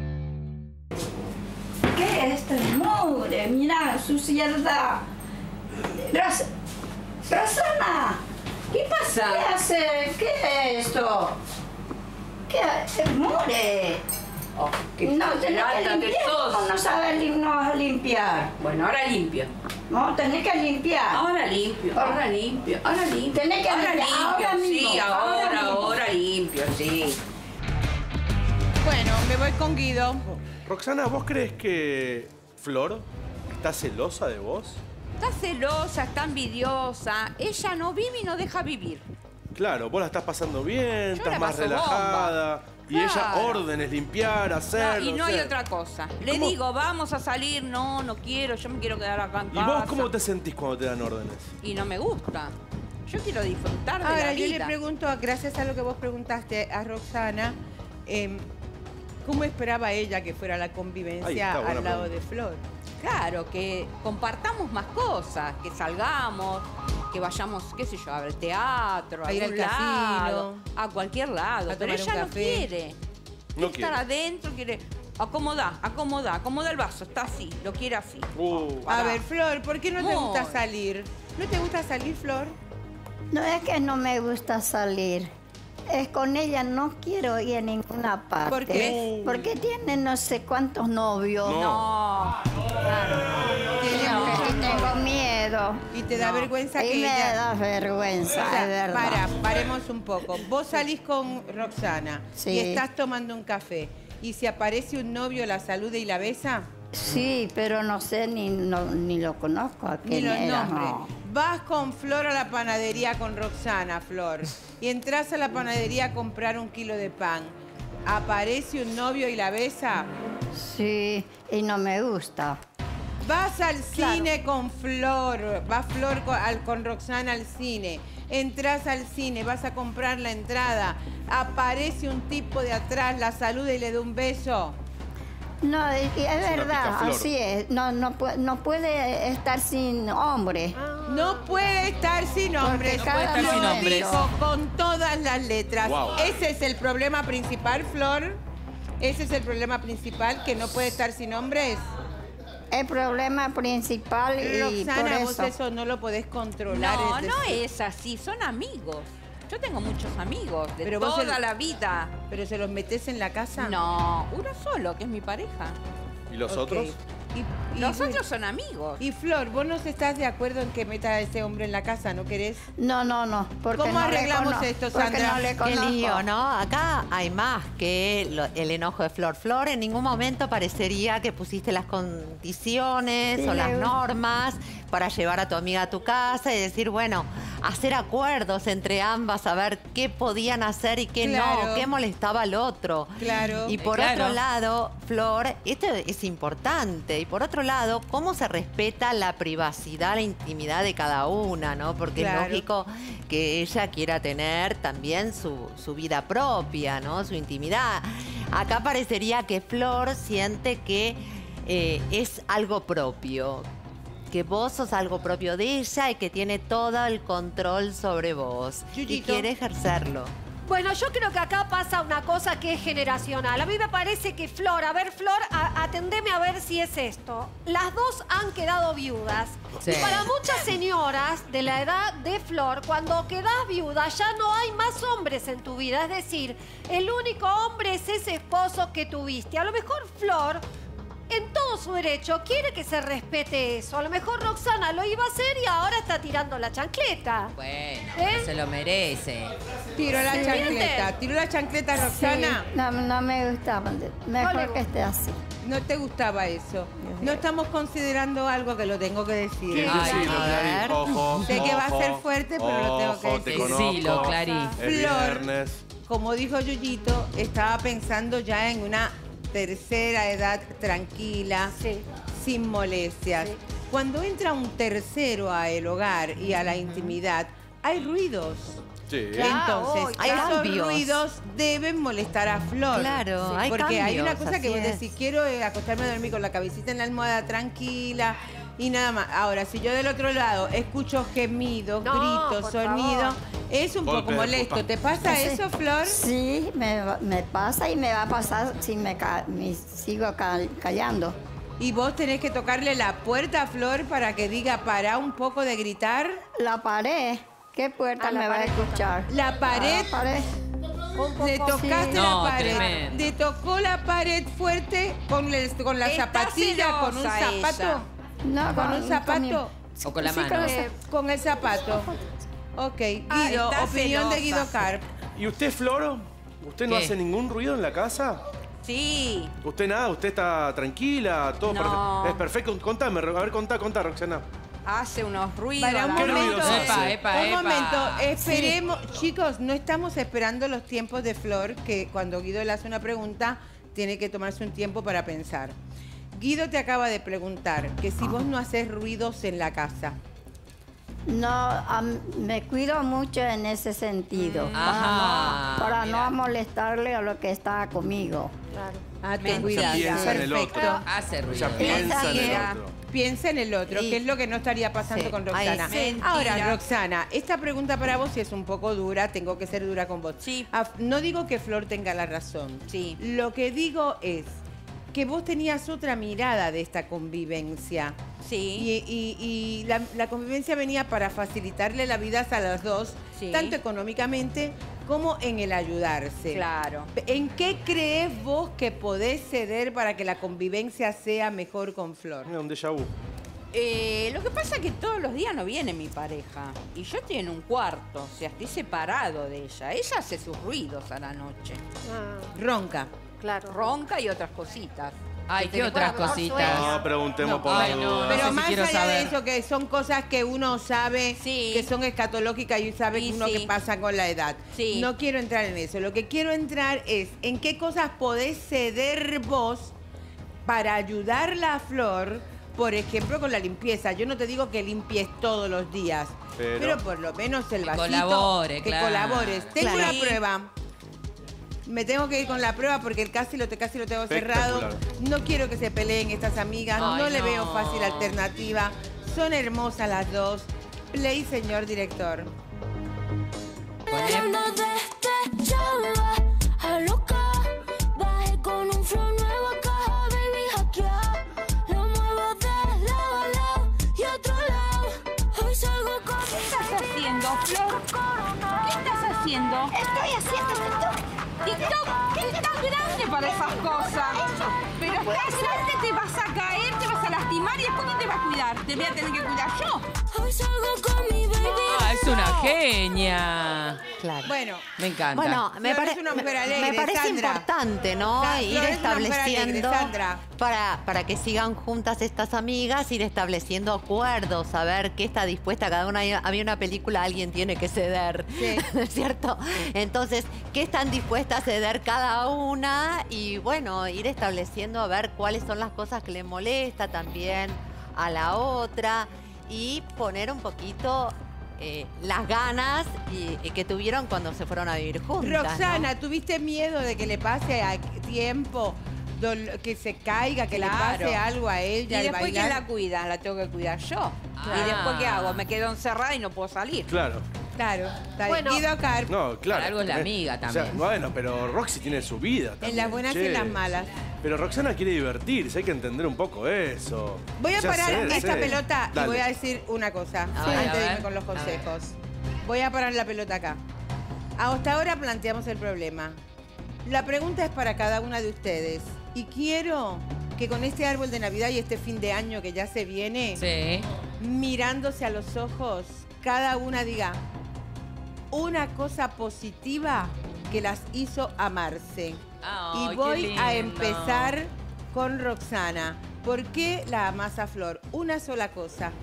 ¿Qué es este mugre? Mira, suciedad. Ros- Rosana, ¿Qué pasa? ¿qué hace? ¿Qué es esto? ¿Qué es mugre? Oh, qué No, tenés lata que que limpiar. sos. ¿Cómo no sabes lim- no limpiar? Bueno, ahora limpio. No, tenés que limpiar. Ahora limpio, ahora limpio, ahora limpio. Tenés que ahora limpiar, limpio, ahora sí, mismo, ahora, ahora ahora, mismo. limpio, sí. Bueno, me voy con Guido. Roxana, ¿vos crees que Flor está celosa de vos? Está celosa, está envidiosa. Ella no vive y no deja vivir. Claro, vos la estás pasando bien, Yo estás la más paso relajada. Y ella Claro. órdenes, limpiar, hacer. No, y no no hay sé. otra cosa. Le ¿Cómo? digo, vamos a salir. No, no quiero. Yo me quiero quedar acá en ¿Y casa. vos cómo te sentís cuando te dan órdenes? Y no me gusta. Yo quiero disfrutar de Ahora, la yo vida. le pregunto, gracias a lo que vos preguntaste a Roxana, em, ¿cómo esperaba ella que fuera la Ahí convivencia está, al buena lado pregunta. de Flor? Claro, que compartamos más cosas, que salgamos, que vayamos, qué sé yo, al teatro, a, A ir algún al casino. lado, a cualquier lado. A Pero tomar un ella no café. quiere. No Quiere quiere. estar adentro, quiere acomodar, acomodar, acomoda el vaso, está así, lo quiere así. Uh, A Pará. ver, Flor, ¿por qué no te Muy. gusta salir? ¿No te gusta salir, Flor? No es que no me gusta salir. Es con ella no quiero ir a ninguna parte. ¿Por qué? Porque tiene no sé cuántos novios. No. Tiene No, mucho y tengo miedo. y te da vergüenza Y que me ella... da vergüenza, O sea, es verdad. para, paremos un poco. Vos salís con Roxana Sí. y estás tomando un café y si aparece un novio, la saluda y la besa, Sí, pero no sé ni, no- ni lo conozco a ni quién los era. nombres. no. Vas con Flor a la panadería con Roxana, Flor, y entras a la panadería a comprar un kilo de pan. Aparece un novio y la besa. Sí, y no me gusta. Vas al cine con Flor, va Flor con, al- con Roxana al cine. Entras al cine, vas a comprar la entrada. Aparece un tipo de atrás, la saluda y le da un beso. No, es, es una verdad, picaflor. así es. No, no, pu- no puede estar sin hombre. No puede estar sin hombres. Porque cada estar sin Lo hombres. dijo con todas las letras. Wow. Ese es el problema principal, Flor. Ese es el problema principal, que no puede estar sin hombres. El problema principal y Roxana, por vos eso. eso no lo podés controlar. No, es no decir, es así, son amigos. Yo tengo muchos amigos de Pero vos toda el- la vida. ¿Pero se los metés en la casa? No, uno solo, que es mi pareja. ¿Y los Ok. otros? Y, y- Los otros son amigos. Y Flor, vos no estás de acuerdo en que meta a ese hombre en la casa, ¿no querés? No, no, no. Porque ¿Cómo no le arreglamos cono- esto, porque Sandra? no le Qué conozco. lío, ¿no? Acá hay más que lo- el enojo de Flor. Flor, en ningún momento parecería que pusiste las condiciones Sí, o las le- normas para llevar a tu amiga a tu casa y decir, bueno, hacer acuerdos entre ambas, a ver qué podían hacer y qué Claro. no, qué molestaba al otro. Claro. Y por Claro. otro lado, Flor, esto es importante. Y por otro lado, cómo se respeta la privacidad, la intimidad de cada una, ¿no? Porque Claro. es lógico que ella quiera tener también su, su vida propia, ¿no? Su intimidad. Acá parecería que Flor siente que eh, es algo propio, que vos sos algo propio de ella y que tiene todo el control sobre vos y Yuyito. quiere ejercerlo. Bueno, yo creo que acá pasa una cosa que es generacional. A mí me parece que Flor, a ver, Flor, a- atendeme a ver si es esto. Las dos han quedado viudas. Sí. Y para muchas señoras de la edad de Flor, cuando quedas viuda ya no hay más hombres en tu vida. Es decir, el único hombre es ese esposo que tuviste. A lo mejor Flor en todo su derecho, quiere que se respete eso. A lo mejor Roxana lo iba a hacer y ahora está tirando la chancleta. Bueno, ¿Eh? se lo merece. Tiró la Sí. chancleta. ¿Tiró la chancleta, Roxana? Sí, no, no me gustaba. Mejor No le que esté así. No te gustaba eso. No estamos considerando algo que lo tengo que decir. Sí, Ay, sí, a Clary, ver. ojo, Sé que va a ojo, ser fuerte, pero lo tengo que ojo, te decir. conozco. Decilo, Clary. Es Flor. viernes. Como dijo Yuyito, estaba pensando ya en una tercera edad tranquila, Sí. sin molestias. Sí. Cuando entra un tercero a el hogar y a la intimidad, hay ruidos. Sí. Claro. Entonces, Hay esos cambios. ruidos deben molestar a Flor. Claro, hay Porque hay una cambios, cosa que así vos es. decís, quiero eh, acostarme a dormir con la cabecita en la almohada tranquila y nada más. Ahora, si yo del otro lado escucho gemidos, No, gritos, por sonidos, favor. es un Golpe poco de molesto. puta. ¿Te pasa Sí. eso, Flor? Sí, me, va- me pasa y me va a pasar si me, ca- me sigo ca- callando. Y vos tenés que tocarle la puerta a Flor para que diga, para un poco de gritar. La pared, ¿qué puerta Ah, la me va a pared. escuchar? La pared, La pared. Un poco le tocaste sí. la No, pared. tremendo. Le tocó la pared fuerte con, el- con la Está zapatilla, con un celosa zapato. ella. No, ¿Con un mi- zapato? O con la sí, mano. con Eh, con el zapato. Ok, Ah, Guido, está opinión de celosa. Guido Carp. ¿Y usted, Flor? ¿Usted no ¿Qué? hace ningún ruido en la casa? Sí. ¿Usted nada? ¿Usted está tranquila? ¿Todo No. perfecto? Es perfecto. Contame, a ver, contá, contá, Roxana. Hace unos ruidos. Para un la ¿Qué momento, ruidos Epa, hace? epa, un epa. momento, esperemos, chicos, no estamos esperando los tiempos de Flor, que cuando Guido le hace una pregunta, tiene que tomarse un tiempo para pensar. Guido te acaba de preguntar que si vos no haces ruidos en la casa. No, am- me cuido mucho en ese sentido. Mm. para Ajá, no, para mira. no molestarle a lo que está conmigo. Claro. Ah, te Mentira. cuidas. Piensa en el Perfecto. otro. Hace ruido. Ella piensa en el Mentira. otro. Piensa en el otro, Y- que es lo que no estaría pasando Sí, con ahí Roxana. sí. Mentira. Ahora, Roxana, esta pregunta para vos es un poco dura, tengo que ser dura con vos. Sí. Ah, no digo que Flor tenga la razón. Sí. Lo que digo es que vos tenías otra mirada de esta convivencia. Sí. Y, y- y la, la convivencia venía para facilitarle la vida a las dos, Sí. tanto económicamente como en el ayudarse. Claro. ¿En qué crees vos que podés ceder para que la convivencia sea mejor con Flor? Mira, un déjà vu. Eh, lo que pasa es que todos los días no viene mi pareja. Y yo estoy en un cuarto, o sea, estoy separado de ella. Ella hace sus ruidos a la noche. Ah, Ronca. claro. Ronca y otras cositas. Ay, ¿qué otras Bueno, cositas? No, preguntemos No, por ay, la no, duda. no Pero sé si más quiero allá saber. de eso, que son cosas que uno sabe, Sí. que son escatológicas y sabe Y uno sí. que pasa con la edad. Sí. No quiero entrar en eso. Lo que quiero entrar es en qué cosas podés ceder vos para ayudarla a Flor, por ejemplo, con la limpieza. Yo no te digo que limpies todos los días, pero, Pero- por lo menos el Que vasito. colabore, que claro. colabores. Tengo Claro. una prueba. Me tengo que ir con la prueba porque el casi lo, te, casi lo tengo cerrado. Espectacular. No quiero que se peleen estas amigas. Ay, no le no. veo fácil alternativa. Son hermosas las dos. Play, señor director. Poné- despechaba a loca. Bajé con un flow nuevo a caja, baby, hackea. Lo muevo de lado a lado y otro lado. Hoy salgo con ¿Qué estás haciendo, Flor? ¿Qué estás haciendo? Estoy haciendo TikTok. TikTok, estás grande para esas cosas. Pero estás grande, te vas a caer, te vas a lastimar y después ¿quién te va a cuidar? Te voy a tener que cuidar yo. Hoy salgo con mi baby. Ah, es una genia. Claro. Bueno, Me encanta. Bueno, me, Flor pare- es una mujer me- alegre, me parece Sandra. importante, ¿no? Sa- Ir Flor es una mujer estableciendo alegre, Sandra. para, para que sigan juntas estas amigas, ir estableciendo acuerdos, saber qué está dispuesta cada una. Había una película, alguien tiene que ceder, Sí. ¿no es cierto? Entonces, ¿qué están dispuestas a ceder cada una? Y bueno, ir estableciendo a ver cuáles son las cosas que le molesta también a la otra y poner un poquito eh, las ganas y, y que tuvieron cuando se fueron a vivir juntas. ¿no? Roxana, ¿tuviste miedo de que le pase a tiempo, dol- que se caiga, que Claro. le pase algo a Y ella al después ¿quién bailar? la cuida? La tengo que cuidar yo. Ah. ¿Y después qué hago? Me quedo encerrada y no puedo salir. Claro. Claro, está bien. Bueno. Guido Carp, No, claro. Para algo es la Eh, amiga o sea, también. bueno, pero Roxy tiene su vida también. en las buenas y che. en las malas. Pero Roxana quiere divertirse, hay que entender un poco eso. Voy a O sea, parar sé, esta sé. pelota y Dale. voy a decir una cosa A ver, antes a de ver, irme con los a ver. consejos. Voy a parar la pelota acá. Hasta ahora planteamos el problema. La pregunta es para cada una de ustedes y quiero que con este árbol de Navidad y este fin de año que ya se viene, Sí. mirándose a los ojos, cada una diga una cosa positiva que las hizo amarse. Ay, y qué voy a lindo. empezar con Roxana. ¿Por qué la amas a Flor? Una sola cosa.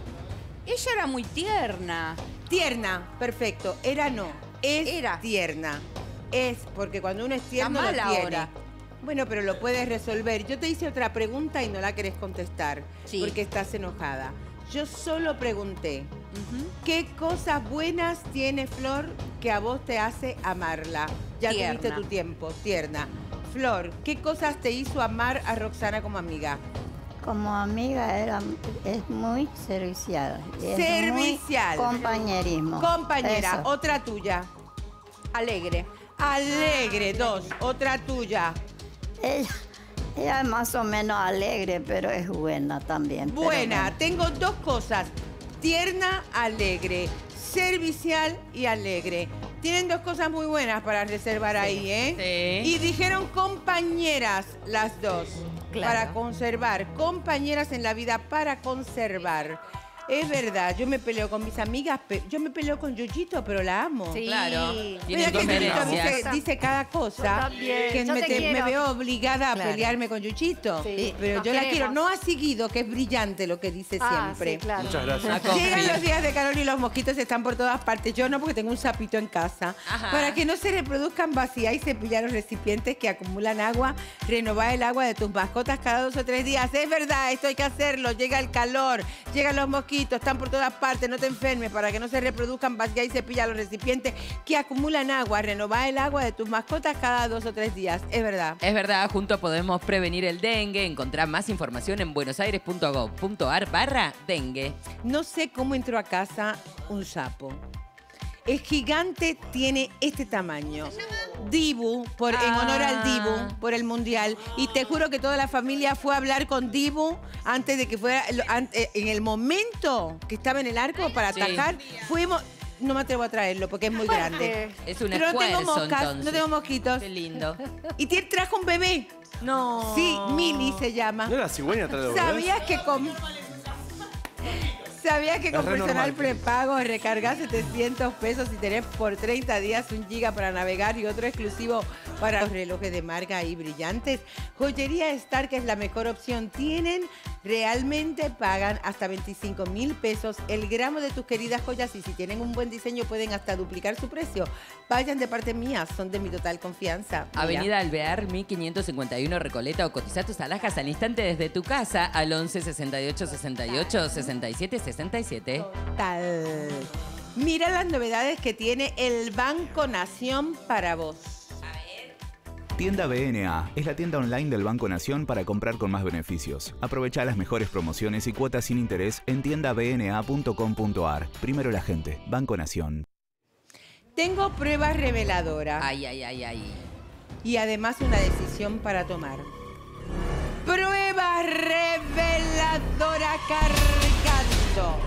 Ella era muy tierna. Tierna, perfecto. Era no. Es Era. tierna. Es porque cuando uno es tierno Está lo mal tiene. ahora. Bueno, pero lo puedes resolver. Yo te hice otra pregunta y no la querés contestar. Sí. Porque estás enojada. Yo solo pregunté, ¿qué cosas buenas tiene Flor que a vos te hace amarla? Ya Tierna. tuviste tu tiempo, tierna. Flor, ¿qué cosas te hizo amar a Roxana como amiga? Como amiga era, es muy servicial. y es Servicial. muy compañerismo. Compañera, Eso. otra tuya. Alegre. Alegre, dos. Otra tuya. Ella, ella es más o menos alegre, pero es buena también. pero Buena. bueno. Tengo dos cosas. Tierna, alegre. Servicial y alegre. Tienen dos cosas muy buenas para reservar ahí, ¿eh? Sí. Y dijeron compañeras las dos. Claro. Para conservar. Compañeras en la vida para conservar. Es verdad, yo me peleo con mis amigas, pe- yo me peleo con Yuyito, pero la amo. Sí. Claro. Mira Tienen que Yuyito diferencias. dice, dice cada cosa Yo también, que yo me, te te- me quiero. veo obligada a Claro. pelearme con Yuyito. Sí, Pero nos yo la queremos. quiero, no así Guido, que es brillante lo que dice Ah, siempre. sí, claro. Muchas gracias. Ah, Llegan confío. los días de calor y los mosquitos están por todas partes. Yo no, porque tengo un sapito en casa. Ajá. Para que no se reproduzcan, vacía y cepillar los recipientes que acumulan agua. Renovar el agua de tus mascotas cada dos o tres días. Es verdad, esto hay que hacerlo. Llega el calor, llegan los mosquitos, están por todas partes. No te enfermes. Para que no se reproduzcan, vacía y cepilla los recipientes que acumulan agua. Renovar el agua de tus mascotas cada dos o tres días. Es verdad. Es verdad, juntos podemos prevenir el dengue. Encontrar más información en buenosaires.gov.ar barra dengue. No sé cómo entró a casa un sapo. Es gigante, tiene este tamaño. Dibu, por, en honor al Dibu, por el Mundial. Y te juro que toda la familia fue a hablar con Dibu antes de que fuera, lo- an- eh, en el momento que estaba en el arco para Sí. atacar, fuimos... No me atrevo a traerlo porque es muy grande. Es un Pero no tengo esfuerzo, moscas, entonces. no tengo mosquitos. Qué lindo. Y tiene- trajo un bebé. No. Sí, Mili se llama. ¿No era cigüeña atrás de los bebés? ¿Sabías que con... ¿Sabías que Es con re personal normal. prepago recargas setecientos pesos y tenés por treinta días un giga para navegar y otro exclusivo para los relojes de marca y brillantes? Joyería Star, que es la mejor opción. Tienen, realmente pagan hasta veinticinco mil pesos el gramo de tus queridas joyas y si tienen un buen diseño pueden hasta duplicar su precio. Vayan de parte mía, son de mi total confianza. Mira. Avenida Alvear, mil quinientos cincuenta y uno, Recoleta, o cotiza tus alhajas al instante desde tu casa al once sesenta y ocho sesenta y ocho sesenta y siete sesenta y siete. Tal. Mira las novedades que tiene el Banco Nación para vos. Tienda B N A es la tienda online del Banco Nación para comprar con más beneficios. Aprovecha las mejores promociones y cuotas sin interés en tienda b n a punto com punto a r. Primero la gente, Banco Nación. Tengo pruebas reveladoras Ay, ay, ay, ay. y además una decisión para tomar. Prueba reveladora cargando.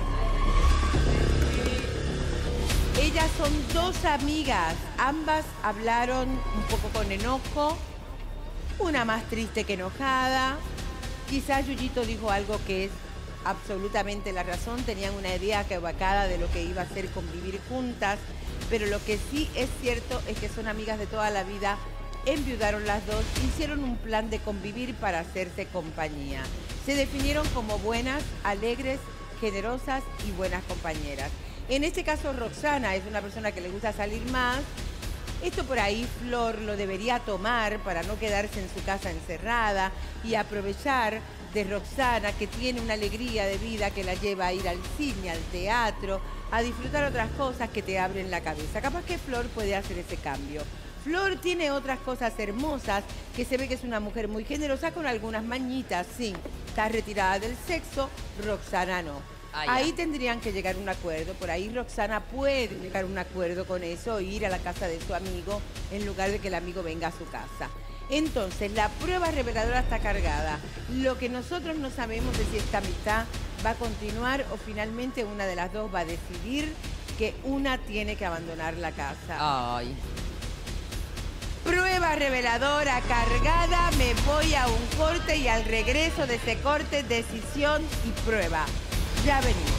Ellas son dos amigas. Ambas hablaron un poco con enojo. Una más triste que enojada. Quizás Yuyito dijo algo que es absolutamente la razón. Tenían una idea equivocada de lo que iba a ser convivir juntas. Pero lo que sí es cierto es que son amigas de toda la vida. Enviudaron las dos, hicieron un plan de convivir para hacerse compañía. Se definieron como buenas, alegres, generosas y buenas compañeras. En este caso, Roxana es una persona que le gusta salir más. Esto por ahí Flor lo debería tomar para no quedarse en su casa encerrada y aprovechar de Roxana, que tiene una alegría de vida que la lleva a ir al cine, al teatro, a disfrutar otras cosas que te abren la cabeza. Capaz que Flor puede hacer ese cambio. Flor tiene otras cosas hermosas, que se ve que es una mujer muy generosa con algunas mañitas, sí. Está retirada del sexo, Roxana no. Ah, ya. Ahí tendrían que llegar a un acuerdo. Por ahí Roxana puede llegar a un acuerdo con eso e ir a la casa de su amigo en lugar de que el amigo venga a su casa. Entonces, la prueba reveladora está cargada. Lo que nosotros no sabemos es si esta amistad va a continuar o finalmente una de las dos va a decidir que una tiene que abandonar la casa. Ay. Prueba reveladora cargada, me voy a un corte y al regreso de ese corte, decisión y prueba. Ya venimos.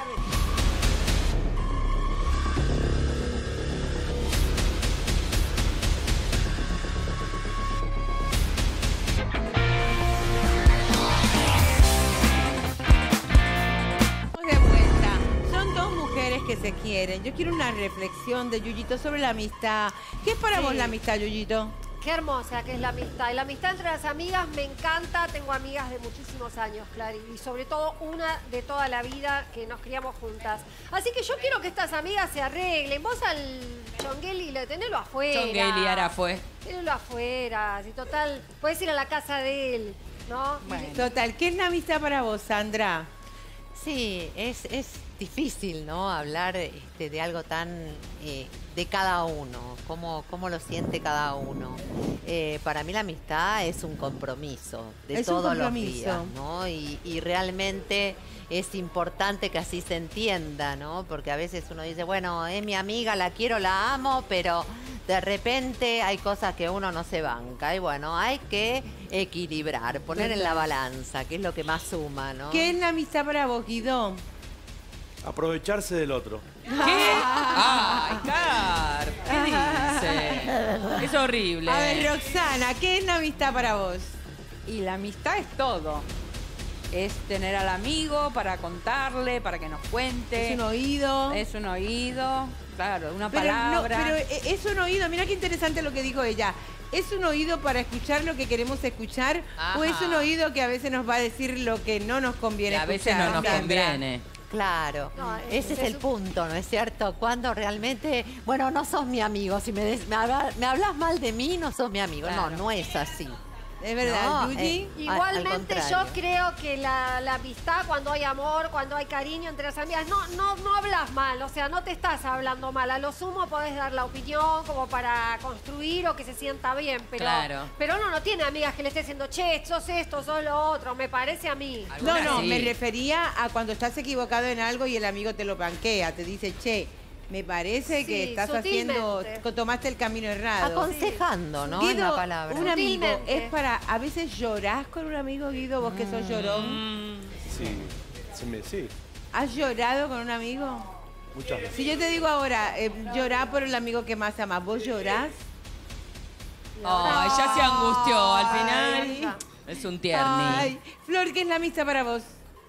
De vuelta. Son dos mujeres que se quieren. Yo quiero una reflexión de Yuyito sobre la amistad. ¿Qué es para Sí. vos la amistad, Yuyito? Qué hermosa que es la amistad. Y la amistad entre las amigas me encanta. Tengo amigas de muchísimos años, Clary. Y sobre todo una de toda la vida que nos criamos juntas. Así que yo quiero que estas amigas se arreglen. Vos al Chongueli le tenelo afuera. Chongueli ahora fue. Tenelo afuera. Si total, puedes ir a la casa de él, ¿no? Total, ¿qué es la amistad para vos, Sandra? Sí, es, es difícil, ¿no? Hablar este, de algo tan eh, de cada uno, cómo, cómo lo siente cada uno. Eh, para mí la amistad es un compromiso de Es un todos los compromiso. días, ¿no? Y, y realmente es importante que así se entienda, ¿no? Porque a veces uno dice, bueno, es mi amiga, la quiero, la amo, pero de repente hay cosas que uno no se banca. Y bueno, hay que equilibrar, poner en la balanza, que es lo que más suma, ¿no? ¿Qué es la amistad para vos, Guido? Aprovecharse del otro. ¿Qué? ¡Ay, Car! ¿Qué dice? Es horrible. A ver, Roxana, ¿qué es la amistad para vos? Y la amistad es todo. Es tener al amigo para contarle, para que nos cuente. Es un oído. Es un oído, claro, una Pero, no, palabra. pero es un oído, mira qué interesante lo que dijo ella. ¿Es un oído para escuchar lo que queremos escuchar? Ajá. ¿O es un oído que a veces nos va a decir lo que no nos conviene Que a veces escuchar? no nos Sandra? conviene. Claro, No, ese es es el un- punto, ¿no es cierto? Cuando realmente, bueno, no sos mi amigo, si me, des- me, habla- me hablas mal de mí, no sos mi amigo. Claro. No, no es así. Es verdad, No, Yuyi. eh, al- al Igualmente yo contrario. creo que la, la amistad, cuando hay amor, cuando hay cariño entre las amigas, no, no, no hablas mal, o sea, no te estás hablando mal. A lo sumo podés dar la opinión como para construir o que se sienta bien, pero, Claro. pero uno no tiene amigas que le esté diciendo, che, sos esto, sos lo otro, me parece a mí. No, Algunas no, sí. me refería a cuando estás equivocado en algo y el amigo te lo banquea, te dice, che, me parece Sí, que estás haciendo, sutilmente. tomaste el camino errado. Aconsejando, ¿no? Guido, en la palabra. un amigo, Sutilmente. es para, a veces llorás con un amigo, Guido, vos que Mm. sos llorón. Sí, sí, me- sí, ¿Has llorado con un amigo? muchas veces. Si yo te digo ahora, eh, llorar por el amigo que más amas, ¿vos llorás? Ay, ya se angustió al Ay. final. Es un tierni. Ay, Flor, ¿qué es la amistad para vos?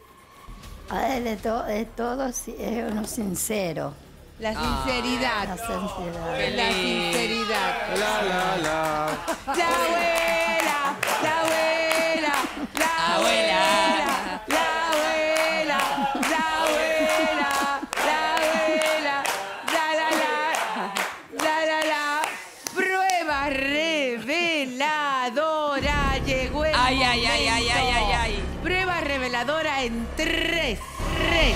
A ver, de, to- de todo sí, es uno sincero. La Ah. La sinceridad. sinceridad. Qué La lindo. sinceridad. La, la, la. La abuela, la abuela, la abuela, la abuela, la abuela, la abuela, la la la, la la la. Prueba reveladora, llegó el Ay, ay, ay, ay, momento. ay, ay, ay. Prueba reveladora en tres, tres.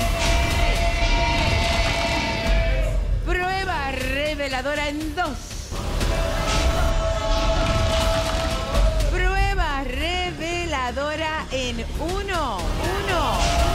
Prueba reveladora en dos. Prueba reveladora en uno. Uno.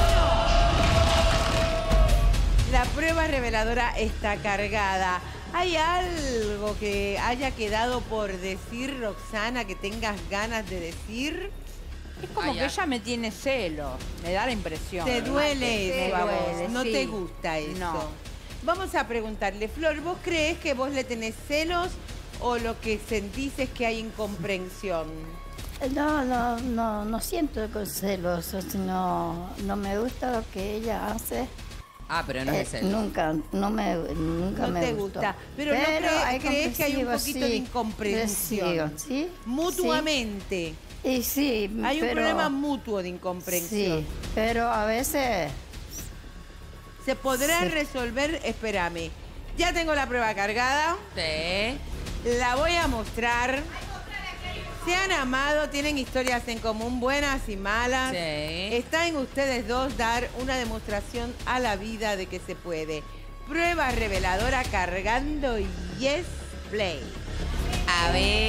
La prueba reveladora está cargada. ¿Hay algo que haya quedado por decir, Roxana, que tengas ganas de decir? Es como Ay, que ay. ella me tiene celo, me da la impresión. ¿Te duele Te eso a vos? duele, ¿No sí. te gusta eso? No. Vamos a preguntarle, Flor, ¿vos crees que vos le tenés celos o lo que sentís es que hay incomprensión? No, no, no, no siento con celos, sino no me gusta lo que ella hace. Ah, pero no es Eh, él. Nunca, no me, nunca No me te gustó. gusta. Pero no cree- crees que hay un comprensivo, poquito de sí, incomprensión. sí, ¿sí? Mutuamente. Sí. Y sí, Hay un pero- problema mutuo de incomprensión. Sí, pero a veces ¿Se podrá Sí. resolver? Espérame. Ya tengo la prueba cargada. Sí. La voy a mostrar. Se han amado, tienen historias en común, buenas y malas. Sí. Está en ustedes dos dar una demostración a la vida de que se puede. Prueba reveladora cargando Yes Play. A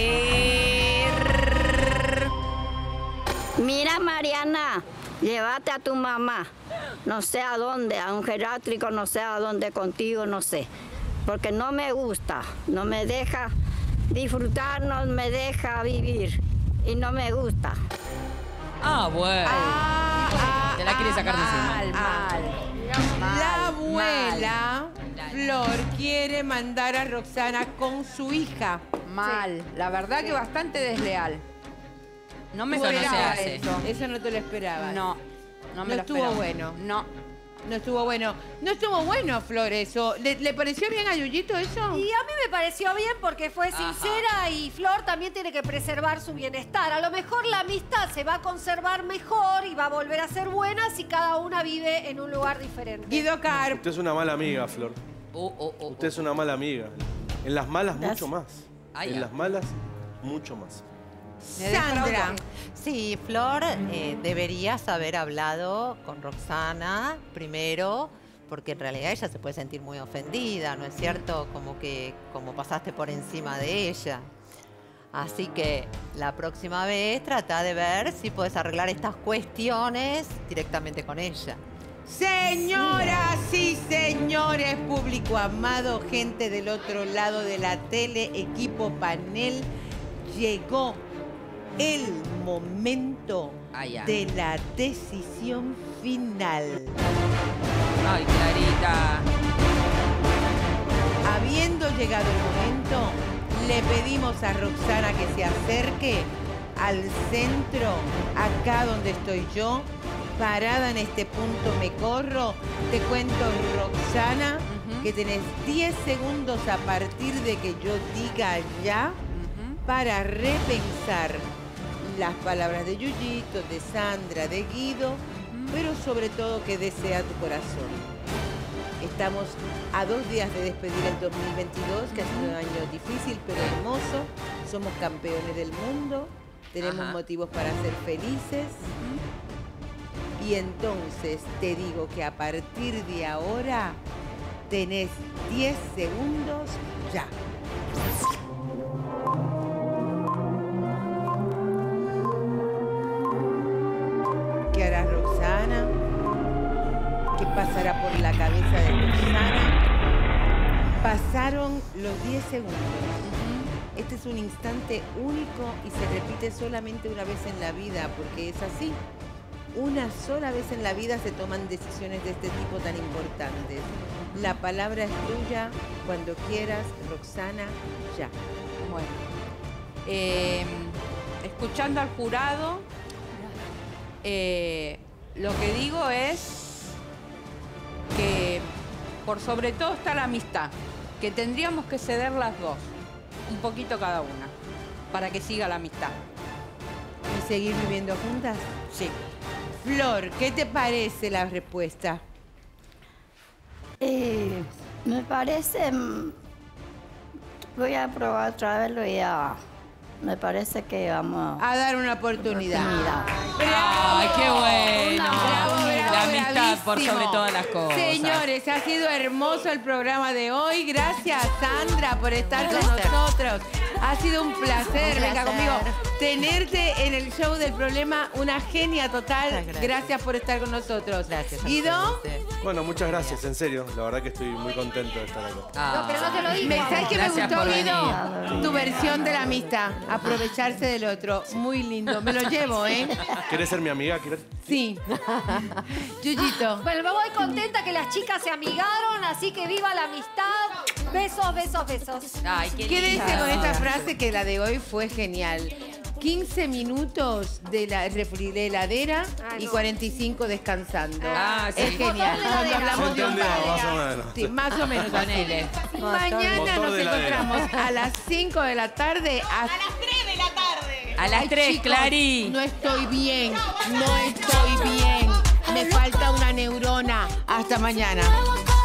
ver. Mira, Mariana, llévate a tu mamá. No sé a dónde, a un geriátrico, no sé a dónde contigo, no sé. Porque no me gusta, no me deja disfrutar, no me deja vivir y no me gusta. Ah, bueno. Ah, ah, Te la quiere sacar de encima. Mal, mal. Mal, La abuela, Flor, quiere mandar a Roxana con su hija. Mal. La verdad que bastante desleal. No me Eso no se esperaba hace. eso. Eso no te lo esperabas. No, no me No lo estuvo esperaba. bueno. No. No estuvo bueno. No estuvo bueno, Flor, eso. ¿Le, le pareció bien a Yuyito eso? Y a mí me pareció bien porque fue Ajá. sincera y Flor también tiene que preservar su bienestar. A lo mejor la amistad se va a conservar mejor y va a volver a ser buena si cada una vive en un lugar diferente. Guido Car. Usted es una mala amiga, Flor. Oh, oh, oh, Usted es una mala amiga. En las malas, mucho más. Ay, En ya. las malas, mucho más. Sandra. Sí, Flor eh, deberías haber hablado con Roxana primero, porque en realidad ella se puede sentir muy ofendida, ¿no es cierto? Como que como pasaste por encima de ella. Así que la próxima vez trata de ver si puedes arreglar estas cuestiones directamente con ella. Señoras y señores, público amado, gente del otro lado de la tele, equipo panel, llegó el momento Ah, ya. de la decisión final. Ay, Clarita. Habiendo llegado el momento, le pedimos a Roxana que se acerque al centro, acá donde estoy yo, parada en este punto me corro. Te cuento, Roxana, Ujú. que tenés diez segundos a partir de que yo diga ya Ujú. para repensar las palabras de Yuyito, de Sandra, de Guido, pero sobre todo que desea tu corazón. Estamos a dos días de despedir el dos mil veintidós, que ha sido un año difícil pero hermoso. Somos campeones del mundo, tenemos Ajá. motivos para ser felices. Y entonces te digo que a partir de ahora tenés diez segundos ya. ¿Qué hará Roxana? ¿Qué pasará por la cabeza de Roxana? Pasaron los diez segundos. Este es un instante único y se repite solamente una vez en la vida, porque es así. Una sola vez en la vida se toman decisiones de este tipo tan importantes. La palabra es tuya cuando quieras, Roxana, ya. Bueno. Eh, escuchando al jurado, eh, lo que digo es que por sobre todo está la amistad, que tendríamos que ceder las dos, un poquito cada una, para que siga la amistad. ¿Y seguir viviendo juntas? Sí. Flor, ¿qué te parece la respuesta? Eh, me parece... mm, Voy a probar otra vez, voy a... Me parece que vamos... A dar una oportunidad. Oportunidad. Ay, qué bueno. Bravo, bravo, La amistad por bravísimo. sobre todas las cosas. Señores, ha sido hermoso el programa de hoy. Gracias, Sandra, por estar con placer. nosotros. Ha sido un placer, Un venga placer. conmigo, tenerte en el show del problema. Una genia total. Muchas gracias. Gracias por estar con nosotros. Gracias. a Guido, ustedes. Bueno, muchas gracias, en serio. La verdad que estoy muy contento de estar acá. Ah. No, pero no te lo digo. me, ¿sabes qué me Gracias gustó, por Guido? Tu versión de la amistad. Aprovecharse del otro. Muy lindo. Me lo llevo, ¿eh? ¿Querés ser mi amiga? ¿Querés? Sí. Yuyito. Bueno, me voy contenta que las chicas se amigaron, así que viva la amistad. Besos, besos, besos. Ay, qué Quédense linda. con esta frase que la de hoy fue genial. quince minutos de la refri de heladera Ah, y no. cuarenta y cinco descansando. Ah, sí. Es genial. Motor de Cuando heladera. hablamos de Se entendió, heladera. más o menos. Sí, más o menos. Ponele. Mañana Motor nos de heladera. encontramos a las cinco de la tarde. A, A las tres de la tarde. A las Ay, tres, chicos, Clary. No estoy bien, no estoy bien. Me falta una neurona. Hasta mañana. Nueva